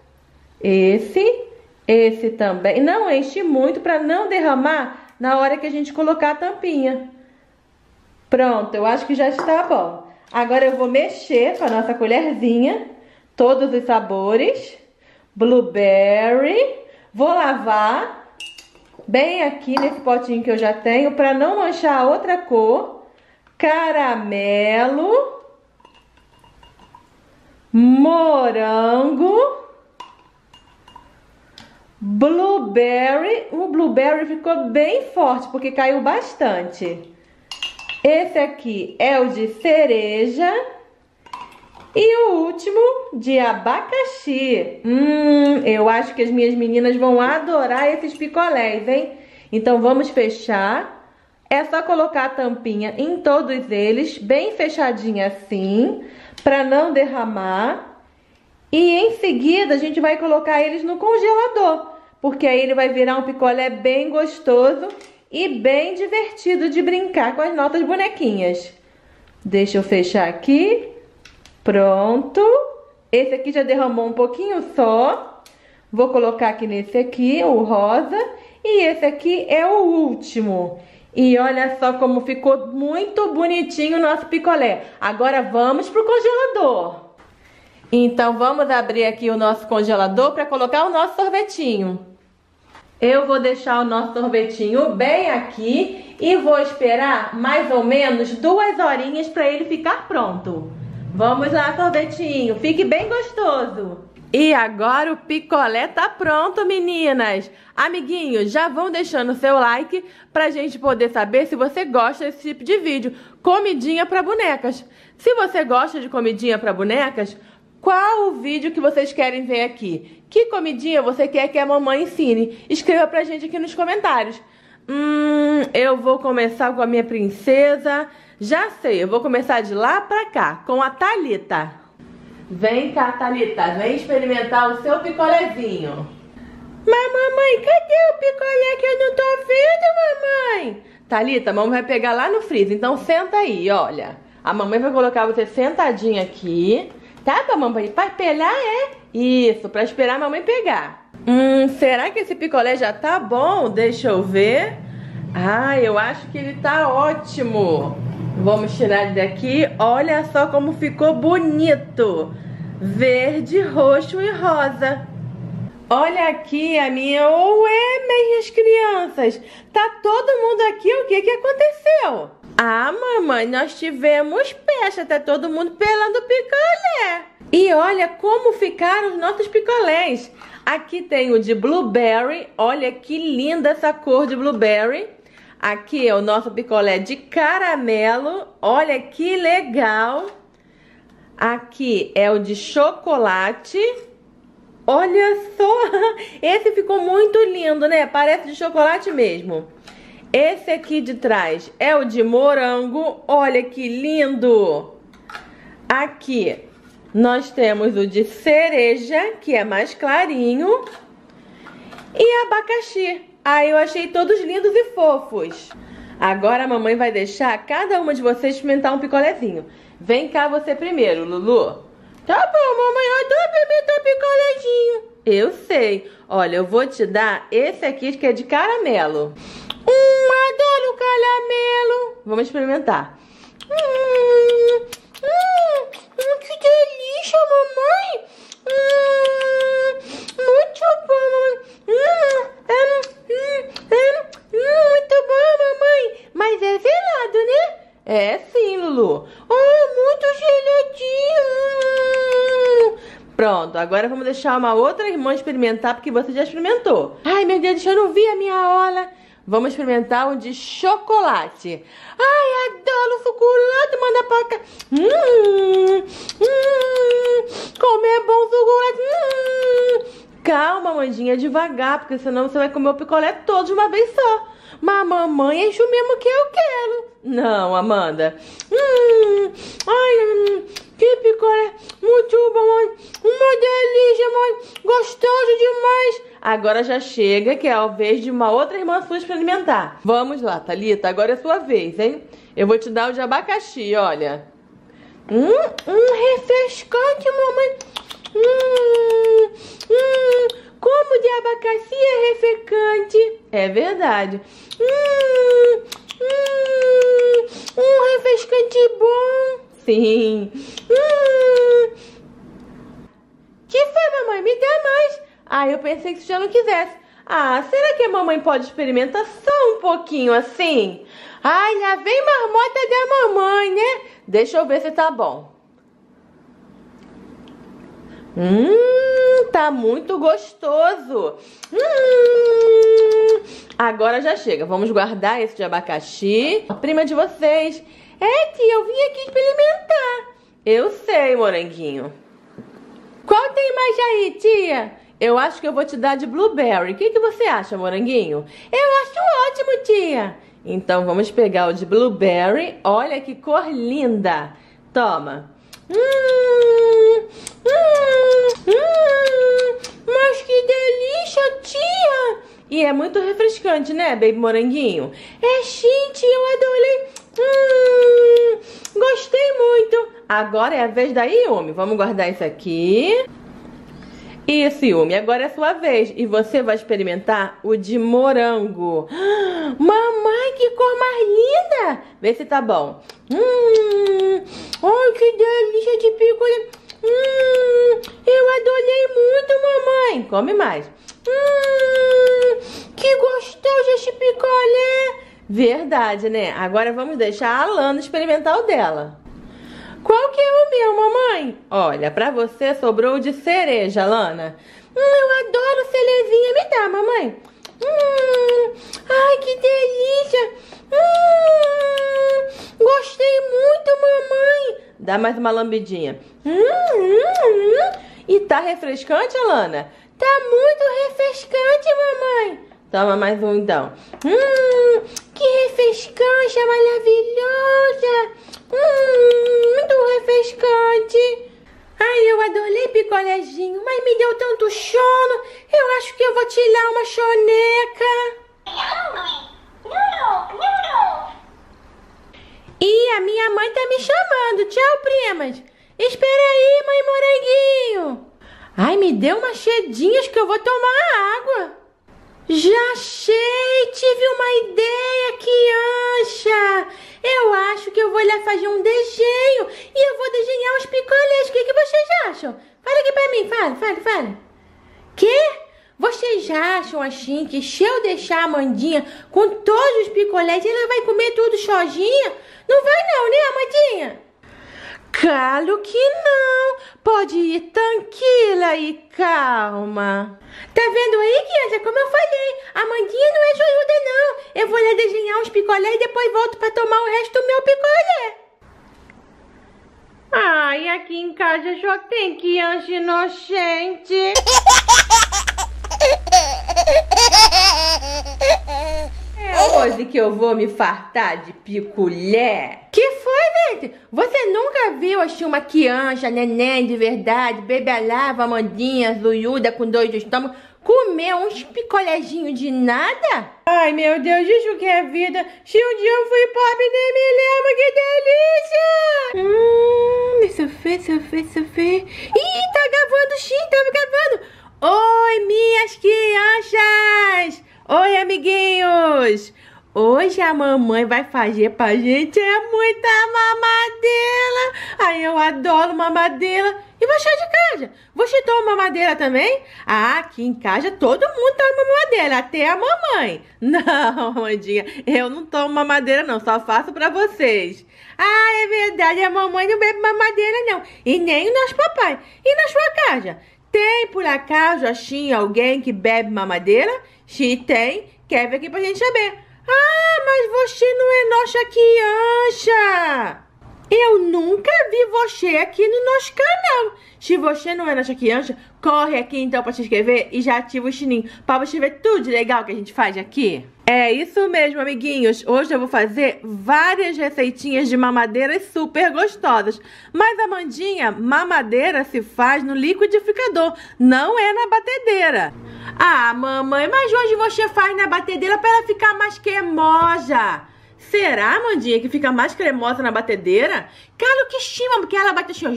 Esse também. Não enche muito para não derramar na hora que a gente colocar a tampinha. Pronto, eu acho que já está bom. Agora eu vou mexer com a nossa colherzinha todos os sabores. Blueberry. Vou lavar bem aqui nesse potinho que eu já tenho para não manchar a outra cor. Caramelo. Morango. Blueberry. O blueberry ficou bem forte porque caiu bastante. Esse aqui é o de cereja. E o último de abacaxi. Eu acho que as minhas meninas vão adorar esses picolés, hein? Então vamos fechar. É só colocar a tampinha em todos eles, bem fechadinha assim, para não derramar. E em seguida a gente vai colocar eles no congelador, porque aí ele vai virar um picolé bem gostoso e bem divertido de brincar com as nossas bonequinhas. Deixa eu fechar aqui. Pronto. Esse aqui já derramou um pouquinho só. Vou colocar aqui nesse aqui, o rosa. E esse aqui é o último. E olha só como ficou muito bonitinho o nosso picolé. Agora vamos pro congelador. Então vamos abrir aqui o nosso congelador para colocar o nosso sorvetinho. Eu vou deixar o nosso sorvetinho bem aqui e vou esperar mais ou menos 2 horinhas para ele ficar pronto. Vamos lá, sorvetinho. Fique bem gostoso. E agora o picolé tá pronto, meninas. Amiguinhos, já vão deixando o seu like pra gente poder saber se você gosta desse tipo de vídeo. Comidinha pra bonecas. Se você gosta de comidinha pra bonecas, qual o vídeo que vocês querem ver aqui? Que comidinha você quer que a mamãe ensine? Escreva pra gente aqui nos comentários. Eu vou começar com a minha princesa. Já sei, eu vou começar de lá pra cá, com a Thalita. Vem cá, Thalita, vem experimentar o seu picolézinho. Mas, mamãe, cadê o picolé que eu não tô vendo, mamãe? Thalita, a mamãe vai pegar lá no freezer, então senta aí, olha. A mamãe vai colocar você sentadinha aqui. Tá, pra mamãe? Pra pelar, é? Isso, pra esperar a mamãe pegar. Será que esse picolé já tá bom? Deixa eu ver. Ah, eu acho que ele tá ótimo. Vamos tirar ele daqui. Olha só como ficou bonito. Verde, roxo e rosa. Olha aqui a minha... Ué, minhas crianças. Tá todo mundo aqui. O que aconteceu? Ah, mamãe, nós tivemos peste. Tá todo mundo pelando picolé. E olha como ficaram os nossos picolés. Aqui tem o de blueberry. Olha que linda essa cor de blueberry. Aqui é o nosso picolé de caramelo. Olha que legal. Aqui é o de chocolate. Olha só. Esse ficou muito lindo, né? Parece de chocolate mesmo. Esse aqui de trás é o de morango. Olha que lindo. Aqui nós temos o de cereja, que é mais clarinho. E abacaxi. Ah, eu achei todos lindos e fofos. Agora a mamãe vai deixar cada uma de vocês experimentar um picolézinho. Vem cá você primeiro, Lulu. Tá bom, mamãe, eu adoro experimentar picolézinho. Eu sei. Olha, eu vou te dar esse aqui que é de caramelo. Adoro caramelo. Vamos experimentar. Que delícia, mamãe. Muito bom, mamãe. Muito bom, mamãe. Mas é gelado, né? É sim, Lulu. Muito geladinho. Pronto, agora vamos deixar uma outra irmã experimentar, porque você já experimentou. Ai, meu Deus, eu não vi a minha aula. Vamos experimentar um de chocolate. Ai, adoro chocolate, manda pra cá. Como é bom chocolate. Calma, Mandinha, devagar, porque senão você vai comer o picolé todo de uma vez só. Mas a mamãe enche o mesmo que eu quero. Não, Amanda. Ai, Que picolé muito bom, mãe. Uma delícia, mãe. Gostoso demais. Agora já chega, que é a vez de uma outra irmã sua experimentar. Vamos lá, Thalita. Agora é sua vez, hein? Eu vou te dar o de abacaxi, olha. Refrescante, mamãe. Como de abacaxi é refrescante. É verdade. Refrescante bom. Sim. Que foi, mamãe? Me dá mais. Ah, eu pensei que você já não quisesse. Ah, será que a mamãe pode experimentar só um pouquinho assim? Ai, lá vem marmota da mamãe, né? Deixa eu ver se tá bom. Tá muito gostoso. Agora já chega. Vamos guardar esse de abacaxi. A prima de vocês. É, tia, eu vim aqui experimentar. Eu sei, moranguinho. Qual tem mais aí, tia? Eu acho que eu vou te dar de blueberry. O que você acha, moranguinho? Eu acho ótimo, tia. Então vamos pegar o de blueberry. Olha que cor linda. Toma. Mas que delícia, tia. E é muito refrescante, né, baby moranguinho? É, gente, eu adorei. Gostei muito. Agora é a vez da Yumi. Vamos guardar isso aqui. Isso, Yumi, agora é a sua vez. E você vai experimentar o de morango. Mamãe, que cor mais linda. Vê se tá bom. Ai, que delícia de picolé. Eu adorei muito, mamãe. Come mais. Que gostoso esse picolé. Verdade, né? Agora vamos deixar a Alana experimentar o dela. Qual que é o meu, mamãe? Olha, pra você sobrou o de cereja, Alana. Eu adoro cerezinha. Me dá, mamãe. Ai, que delícia. Gostei muito, mamãe. Dá mais uma lambidinha. E tá refrescante, Alana? Tá muito refrescante, mamãe. Toma mais um, então. Que refrescante, maravilhosa. Muito refrescante. Ai, eu adorei picolézinho, mas me deu tanto sono. Eu acho que eu vou tirar uma soneca. E a minha mãe tá me chamando. Tchau, primas. Espera aí, mãe moranguinho. Ai, me deu umas chedinhas que eu vou tomar água. Já sei, tive uma ideia, criança. Eu acho que eu vou lá fazer um desenho e eu vou desenhar os picolés. O que vocês acham? Fala aqui pra mim, fala. Que? Vocês acham assim que se eu deixar a Amandinha com todos os picolés, ela vai comer tudo sozinha? Não vai não, né, Amandinha? Claro que não. Pode ir tranquila e calma. Tá vendo aí, criança? Como eu falei, a Mandinha não é joelhuda, não. Eu vou lá desenhar uns picolé e depois volto pra tomar o resto do meu picolé. Ai, aqui em casa só tem criança inocente. É hoje que eu vou me fartar de picolé. Que foi, gente? Você nunca viu assim uma criança, neném de verdade, bebê lava, Amandinha, zoiuda com 2 estômagos, comer uns picolézinhos de nada? Ai, meu Deus, isso que é vida. Se um dia eu fui pobre, nem me lembro, que delícia. Sofrer. Ih, tá gravando sim, tava gravando. Oi, minhas crianças. Oi, amiguinhos. Hoje a mamãe vai fazer pra gente muita mamadeira. Ai, eu adoro mamadeira. E você de casa? Você toma mamadeira também? Ah, aqui em casa todo mundo toma mamadeira, até a mamãe. Não, Amandinha, eu não tomo mamadeira não, só faço pra vocês. Ah, é verdade, a mamãe não bebe mamadeira não. E nem o nosso papai. E na sua casa? Tem por acaso assim alguém que bebe mamadeira? Se tem, quer ver aqui pra gente saber. Ah, mas você não é nossa criança. Eu nunca vi você aqui no nosso canal. Se você não é nossa criança, corre aqui então para se inscrever e já ativa o sininho para você ver tudo de legal que a gente faz aqui. É isso mesmo, amiguinhos. Hoje eu vou fazer várias receitinhas de mamadeiras super gostosas. Mas, Amandinha, mamadeira se faz no liquidificador, não é na batedeira. Ah, mamãe, mas hoje você faz na batedeira para ela ficar mais cremosa. Será, Amandinha, que fica mais cremosa na batedeira? Claro que sim, porque ela bate assim, ó,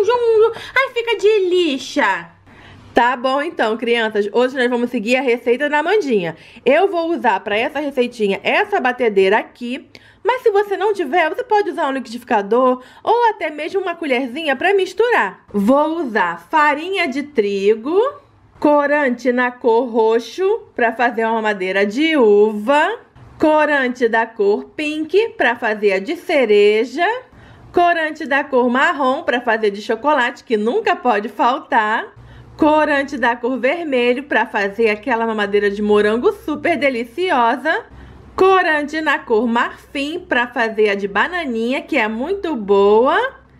aí fica de lixa. Tá bom então, crianças, hoje nós vamos seguir a receita da Amandinha. Eu vou usar para essa receitinha essa batedeira aqui, mas se você não tiver, você pode usar um liquidificador ou até mesmo uma colherzinha para misturar. Vou usar farinha de trigo, corante na cor roxo para fazer uma mamadeira de uva, corante da cor pink para fazer a de cereja, corante da cor marrom para fazer de chocolate, que nunca pode faltar, corante da cor vermelho para fazer aquela mamadeira de morango super deliciosa, corante na cor marfim para fazer a de bananinha, que é muito boa.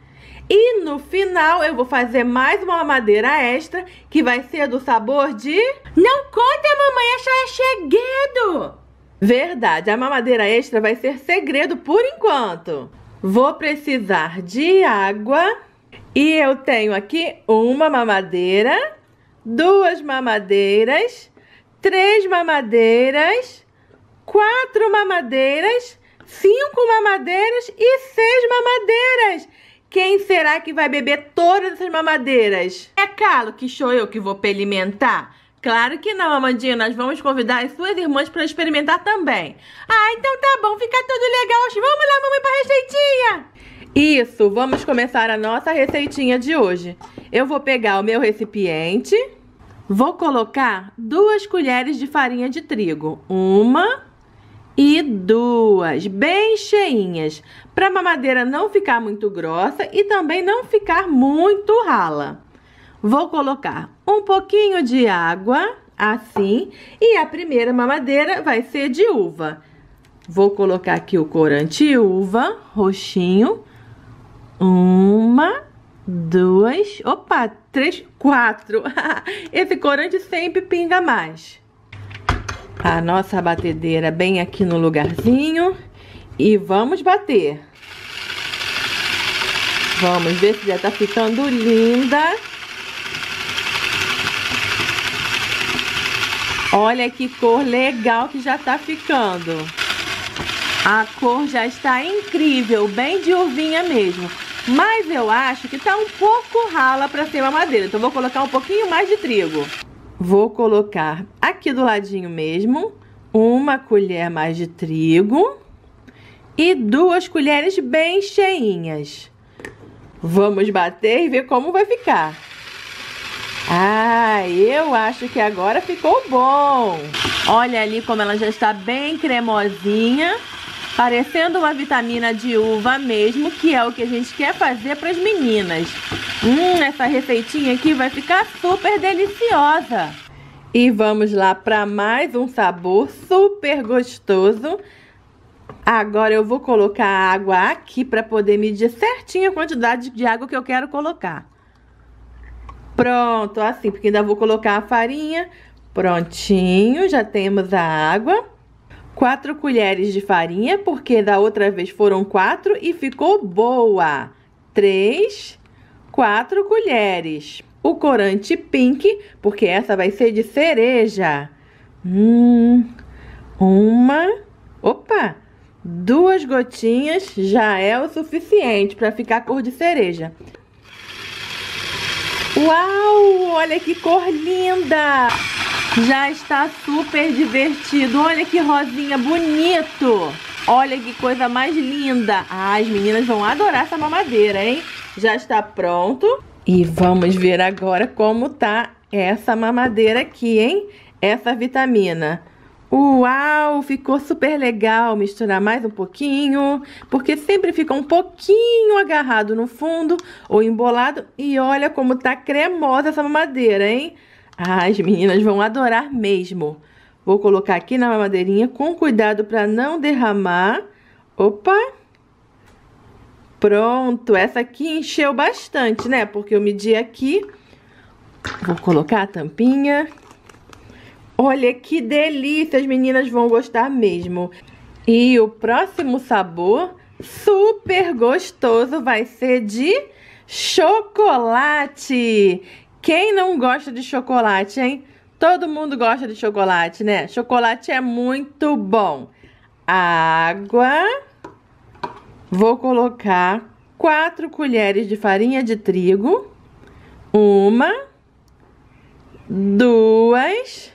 E no final eu vou fazer mais uma mamadeira extra, que vai ser do sabor de... Não conta, mamãe, essa é segredo! Verdade, a mamadeira extra vai ser segredo por enquanto. Vou precisar de água. E eu tenho aqui uma mamadeira, 2 mamadeiras, 3 mamadeiras, 4 mamadeiras, 5 mamadeiras e 6 mamadeiras. Quem será que vai beber todas essas mamadeiras? É claro que sou eu que vou experimentar. Claro que não, Amandinha, nós vamos convidar as suas irmãs para experimentar também. Ah, então tá bom, fica tudo legal. Vamos lá, mamãe, para a receitinha. Isso, vamos começar a nossa receitinha de hoje. Eu vou pegar o meu recipiente, vou colocar 2 colheres de farinha de trigo. 1 e 2, bem cheinhas, para a mamadeira não ficar muito grossa e também não ficar muito rala. Vou colocar um pouquinho de água, assim, e a primeira mamadeira vai ser de uva. Vou colocar aqui o corante uva, roxinho. 1, 2, opa, 3, 4. Esse corante sempre pinga mais. A nossa batedeira bem aqui no lugarzinho. E vamos bater. Vamos ver se já tá ficando linda. Olha que cor legal que já tá ficando. A cor já está incrível, bem de uvinha mesmo. Mas eu acho que tá um pouco rala para ser mamadeira. Então vou colocar um pouquinho mais de trigo. Vou colocar aqui do ladinho mesmo 1 colher mais de trigo e 2 colheres bem cheinhas. Vamos bater e ver como vai ficar. Ah, eu acho que agora ficou bom. Olha ali como ela já está bem cremosinha, parecendo uma vitamina de uva mesmo, que é o que a gente quer fazer para as meninas. Essa receitinha aqui vai ficar super deliciosa. E vamos lá para mais um sabor super gostoso. Agora eu vou colocar a água aqui para poder medir certinho a quantidade de água que eu quero colocar. Pronto, assim, porque ainda vou colocar a farinha. Prontinho, já temos a água. 4 colheres de farinha, porque da outra vez foram 4 e ficou boa. 3, 4 colheres. O corante pink, porque essa vai ser de cereja. 2 gotinhas já é o suficiente para ficar cor de cereja. Uau, olha que cor linda! Já está super divertido. Olha que rosinha bonito. Olha que coisa mais linda. Ah, as meninas vão adorar essa mamadeira, hein? Já está pronto. E vamos ver agora como tá essa mamadeira aqui, hein? Essa vitamina. Uau, ficou super legal. Misturar mais um pouquinho, porque sempre fica um pouquinho agarrado no fundo ou embolado. E olha como tá cremosa essa mamadeira, hein? Ah, as meninas vão adorar mesmo. Vou colocar aqui na mamadeirinha com cuidado para não derramar. Opa! Pronto, essa aqui encheu bastante, né? Porque eu medi aqui. Vou colocar a tampinha. Olha que delícia, as meninas vão gostar mesmo. E o próximo sabor super gostoso vai ser de chocolate. Quem não gosta de chocolate, hein? Todo mundo gosta de chocolate, né? Chocolate é muito bom. Água. Vou colocar 4 colheres de farinha de trigo. 1, 2,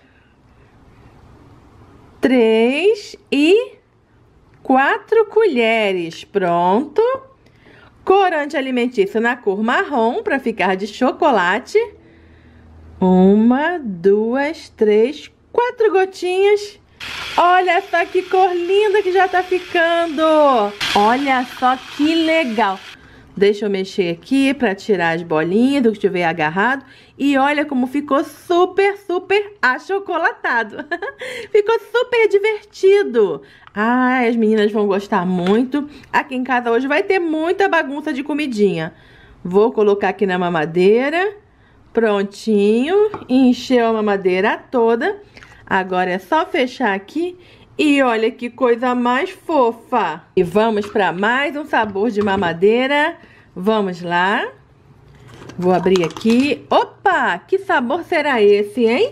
3 e 4 colheres. Pronto. Corante alimentício na cor marrom para ficar de chocolate. 1, 2, 3, 4 gotinhas. Olha só que cor linda que já tá ficando. Olha só que legal. Deixa eu mexer aqui para tirar as bolinhas do que estiver agarrado. E olha como ficou super, super achocolatado. Ficou super divertido. Ah, as meninas vão gostar muito. Aqui em casa hoje vai ter muita bagunça de comidinha. Vou colocar aqui na mamadeira. Prontinho. Encheu a mamadeira toda. Agora é só fechar aqui e olha que coisa mais fofa. E vamos para mais um sabor de mamadeira. Vamos lá. Vou abrir aqui. Opa, que sabor será esse, hein?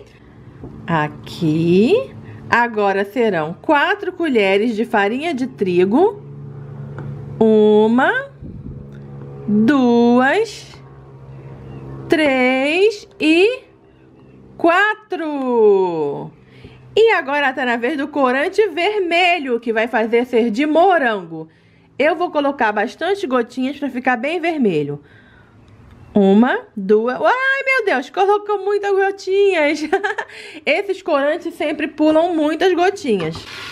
Aqui. Agora serão 4 colheres de farinha de trigo. 1, 2, 3 e 4. E agora tá na vez do corante vermelho, que vai fazer ser de morango. Eu vou colocar bastante gotinhas para ficar bem vermelho. 1, 2... Ai, meu Deus, colocou muitas gotinhas. Esses corantes sempre pulam muitas gotinhas.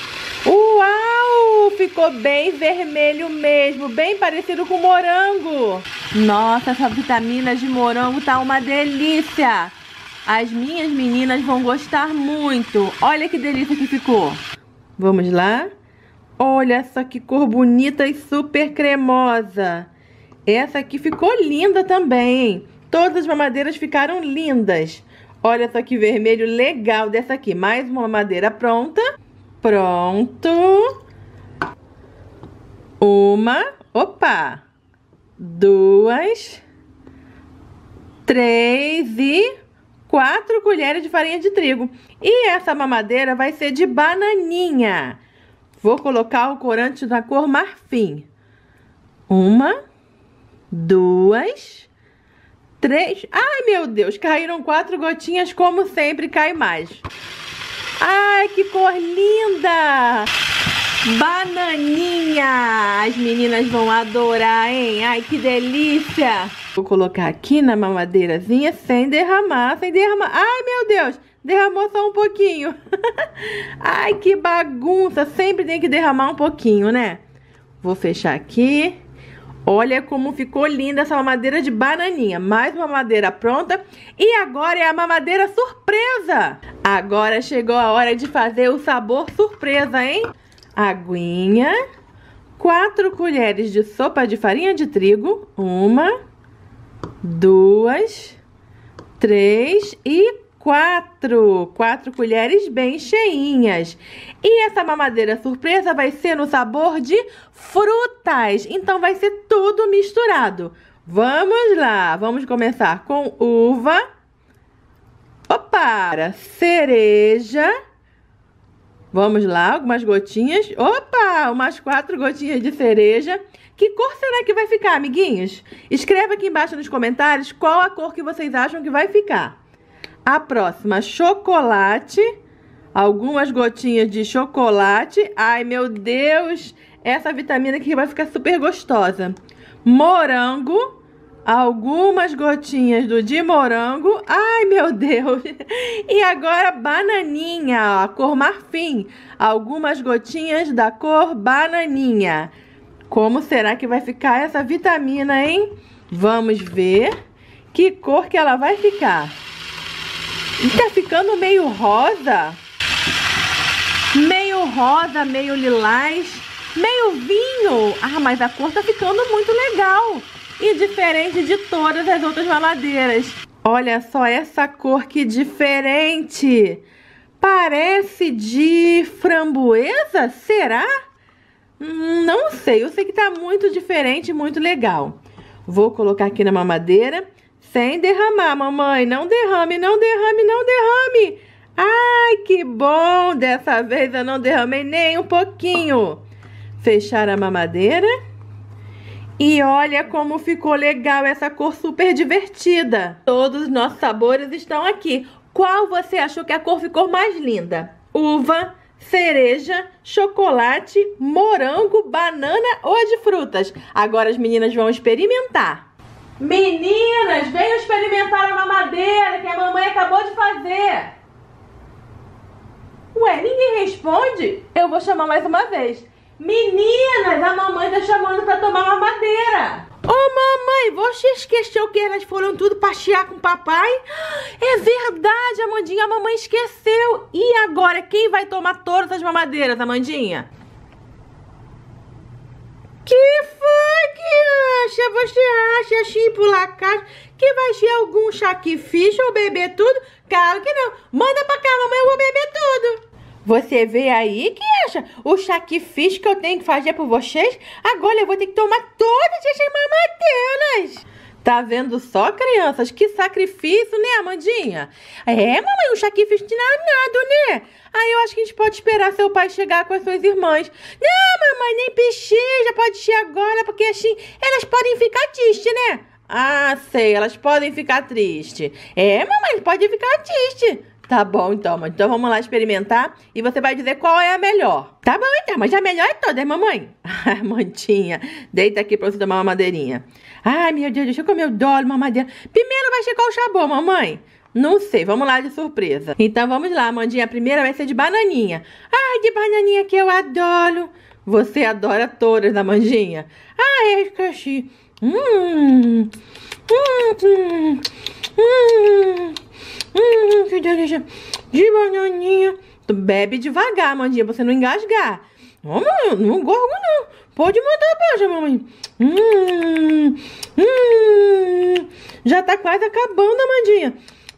Uau! Ficou bem vermelho mesmo, bem parecido com morango. Nossa, essa vitamina de morango tá uma delícia. As minhas meninas vão gostar muito. Olha que delícia que ficou. Vamos lá. Olha só que cor bonita e super cremosa. Essa aqui ficou linda também. Todas as mamadeiras ficaram lindas. Olha só que vermelho legal dessa aqui. Mais uma mamadeira pronta. Pronto. 1. Opa. 2. 3 e 4 colheres de farinha de trigo. E essa mamadeira vai ser de bananinha. Vou colocar o corante na cor marfim. 1, 2, 3. Ai, meu Deus, caíram 4 gotinhas, como sempre, cai mais. Ai, que cor linda! Bananinha! As meninas vão adorar, hein? Ai, que delícia! Vou colocar aqui na mamadeirazinha sem derramar, sem derramar. Ai, meu Deus! Derramou só um pouquinho. Ai, que bagunça! Sempre tem que derramar um pouquinho, né? Vou fechar aqui. Olha como ficou linda essa mamadeira de bananinha. Mais uma mamadeira pronta. E agora é a mamadeira surpresa. Agora chegou a hora de fazer o sabor surpresa, hein? Aguinha. 4 colheres de sopa de farinha de trigo. 1, 2, 3 e 4. 4 colheres bem cheinhas. E essa mamadeira surpresa vai ser no sabor de frutas. Então vai ser tudo misturado. Vamos lá. Vamos começar com uva. Opa! Cereja. Vamos lá, algumas gotinhas. Opa! Umas 4 gotinhas de cereja. Que cor será que vai ficar, amiguinhos? Escreva aqui embaixo nos comentários qual a cor que vocês acham que vai ficar. A próxima, chocolate. Algumas gotinhas de chocolate. Ai, meu Deus! Essa vitamina aqui vai ficar super gostosa. Morango. Algumas gotinhas do de morango. Ai, meu Deus! E agora, bananinha, a cor marfim. Algumas gotinhas da cor bananinha. Como será que vai ficar essa vitamina, hein? Vamos ver que cor que ela vai ficar. Tá ficando meio rosa. Meio rosa, meio lilás. meio vinho. Ah, mas a cor tá ficando muito legal. E diferente de todas as outras mamadeiras. Olha só essa cor que diferente. Parece de framboesa, será? Não sei, eu sei que tá muito diferente, muito legal. Vou colocar aqui na mamadeira, sem derramar, mamãe. Não derrame, não derrame, não derrame. Ai, que bom! Dessa vez eu não derramei nem um pouquinho. Fechar a mamadeira. E olha como ficou legal essa cor super divertida. Todos os nossos sabores estão aqui. Qual você achou que a cor ficou mais linda? Uva, cereja, chocolate, morango, banana ou de frutas? Agora as meninas vão experimentar. Meninas, venham experimentar a mamadeira que a mamãe acabou de fazer. Ué, ninguém responde? Eu vou chamar mais uma vez. Meninas, a mamãe tá chamando pra tomar mamadeira. Ô mamãe, você esqueceu que elas foram tudo passear com o papai? É verdade, Amandinha, a mamãe esqueceu. E agora, quem vai tomar todas as mamadeiras, Amandinha? Que foi que acha? Você acha assim por acaso que vai ser algum sacrifício ou beber tudo? Claro que não. Manda pra cá, mamãe, eu vou beber tudo. Você vê aí que acha o sacrifício que eu tenho que fazer por vocês? Agora eu vou ter que tomar todas essas mamadeiras. Tá vendo só, crianças? Que sacrifício, né, Amandinha? É, mamãe, um sacrifício danado, né? Aí eu acho que a gente pode esperar seu pai chegar com as suas irmãs. Não, mamãe, nem precisa, pode ser agora, porque assim elas podem ficar tristes, né? Ah, sei, elas podem ficar tristes. É, mamãe, pode ficar triste. Tá bom, então, mãe. Então vamos lá experimentar e você vai dizer qual é a melhor. Tá bom, então, mas a melhor é toda, mamãe? Ai, Mandinha, deita aqui pra você tomar uma madeirinha. Ai, meu Deus, deixa eu comer o dolo, mamadeira. Primeiro vai ser qual sabor, mamãe? Não sei, vamos lá de surpresa. Então vamos lá, Mandinha, a primeira vai ser de bananinha. Ai, de bananinha que eu adoro. Você adora todas, da Mandinha? Ai, eu esqueci. Que delícia de bananinha. Tu bebe devagar, Mandinha, pra você não engasgar. Ô, mamãe, não gorgo não. Pode mandar baixa, mamãe. Já tá quase acabando, Amandinha.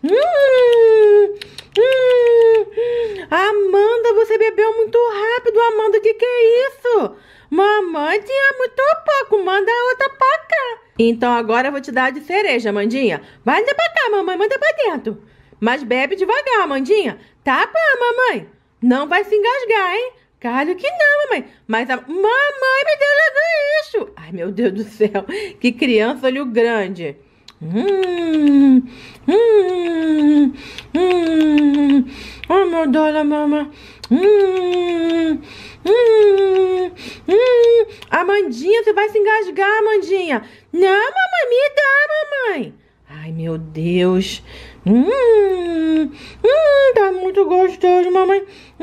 Amanda, você bebeu muito rápido, Amanda. Que é isso? Mamãe tinha muito pouco. Manda outra pra cá. Então agora eu vou te dar de cereja, Amandinha. Vai pra cá, mamãe. Manda pra dentro. Mas bebe devagar, Amandinha. Tá, pá, mamãe? Não vai se engasgar, hein? Claro que não, mamãe. Mas a mamãe me deu legal isso. Ai, meu Deus do céu. Que criança, olho grande. Oh, meu Deus, mamãe. Amandinha, você vai se engasgar, Amandinha. Não, mamãe, me dá, mamãe. Ai, meu Deus. Tá muito gostoso, mamãe.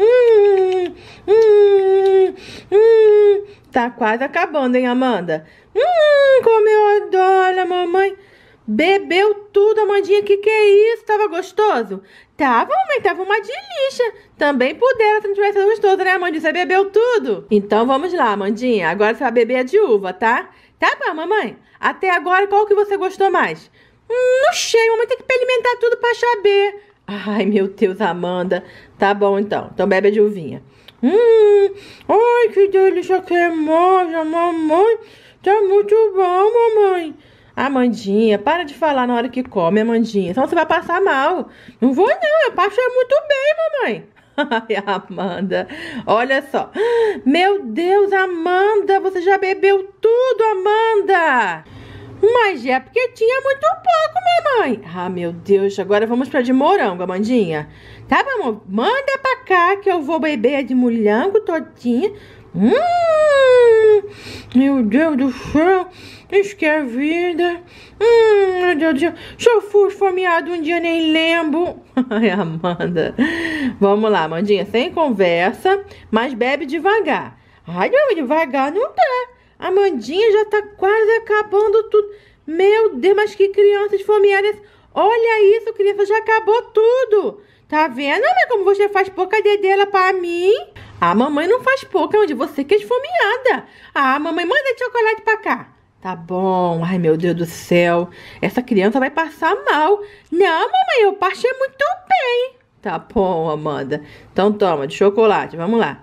Tá quase acabando, hein, Amanda? Como eu adoro, mamãe. Bebeu tudo, Amandinha. Que é isso? Tava gostoso? Tava, mamãe. Tava uma delícia. Também pudera se não tivesse gostoso, né, Amandinha? Você bebeu tudo? Então vamos lá, Amandinha. Agora você vai beber a de uva, tá? Tá bom, mamãe? Até agora, qual que você gostou mais? Não sei, mamãe. Tem que experimentar tudo pra saber. Ai, meu Deus, Amanda. Tá bom, então. Então bebe a de uvinha. Ai, que delícia cremosa, mamãe. Tá muito bom, mamãe. Amandinha, para de falar na hora que come, Amandinha. Senão você vai passar mal. Não vou, não. Eu passei muito bem, mamãe. Ai, Amanda. Olha só. Meu Deus, Amanda. Você já bebeu tudo, Amanda. Mas é porque tinha muito pouco, mamãe. Ah, meu Deus. Agora vamos pra de morango, Amandinha. Tá, amor? Manda pra cá que eu vou beber a de morango todinha. Meu Deus do céu. Isso que é vida. Meu Deus do céu. Se eu fui esfomeado um dia, nem lembro. Ai, Amanda. Vamos lá, Amandinha. Sem conversa, mas bebe devagar. Ai, não, devagar não dá. A Amandinha já tá quase acabando tudo. Meu Deus, mas que criança esfomeada. Olha isso, criança, já acabou tudo. Tá vendo, mas como você faz pouca dedela pra mim? A mamãe não faz pouca, é onde você que é esfomeada. Ah, mamãe, manda chocolate pra cá. Tá bom. Ai, meu Deus do céu. Essa criança vai passar mal. Não, mamãe, eu passei muito bem. Tá bom, Amanda. Então toma, de chocolate. Vamos lá.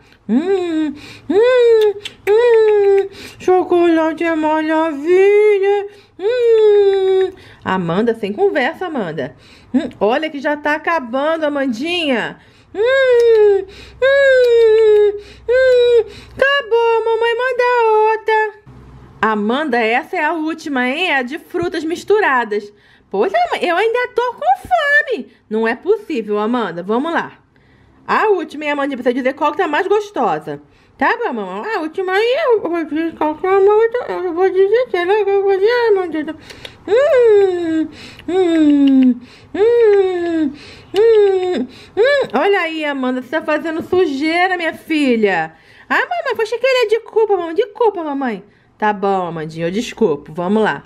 Chocolate é maravilha. Amanda, sem conversa, Amanda. Olha que já tá acabando, Amandinha. Acabou, mamãe, manda outra. Amanda, essa é a última, hein? É a de frutas misturadas. Pois é, eu ainda tô com fome. Não é possível, Amanda. Vamos lá. A última, hein, Amanda? Precisa dizer qual que tá mais gostosa. Tá bom, mamãe? A última aí, eu vou dizer qual que é a mais. Eu vou dizer, sei lá, eu vou dizer, Amanda. Olha aí, Amanda, você tá fazendo sujeira, minha filha. Ah, mamãe, foi chequeira de culpa, mamãe. De culpa, mamãe. Tá bom, Amandinha, eu desculpo. Vamos lá.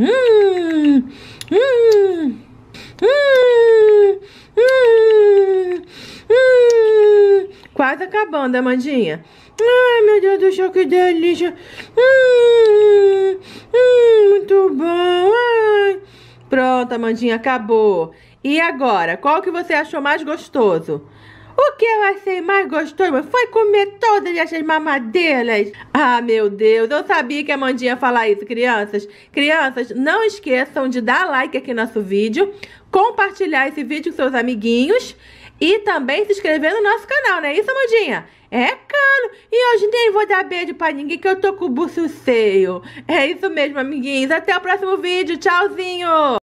Quase acabando, Amandinha. Ai, meu Deus do céu, que delícia. Muito bom. Ai. Pronto, Amandinha, acabou. E agora, qual que você achou mais gostoso? O que eu achei mais gostoso foi comer todas essas mamadeiras. Ah, meu Deus, eu sabia que a Amandinha ia falar isso, crianças. Crianças, não esqueçam de dar like aqui no nosso vídeo, compartilhar esse vídeo com seus amiguinhos e também se inscrever no nosso canal, não é isso, Amandinha? É, claro. E hoje nem vou dar beijo pra ninguém, que eu tô com o buço cheio. É isso mesmo, amiguinhos. Até o próximo vídeo. Tchauzinho.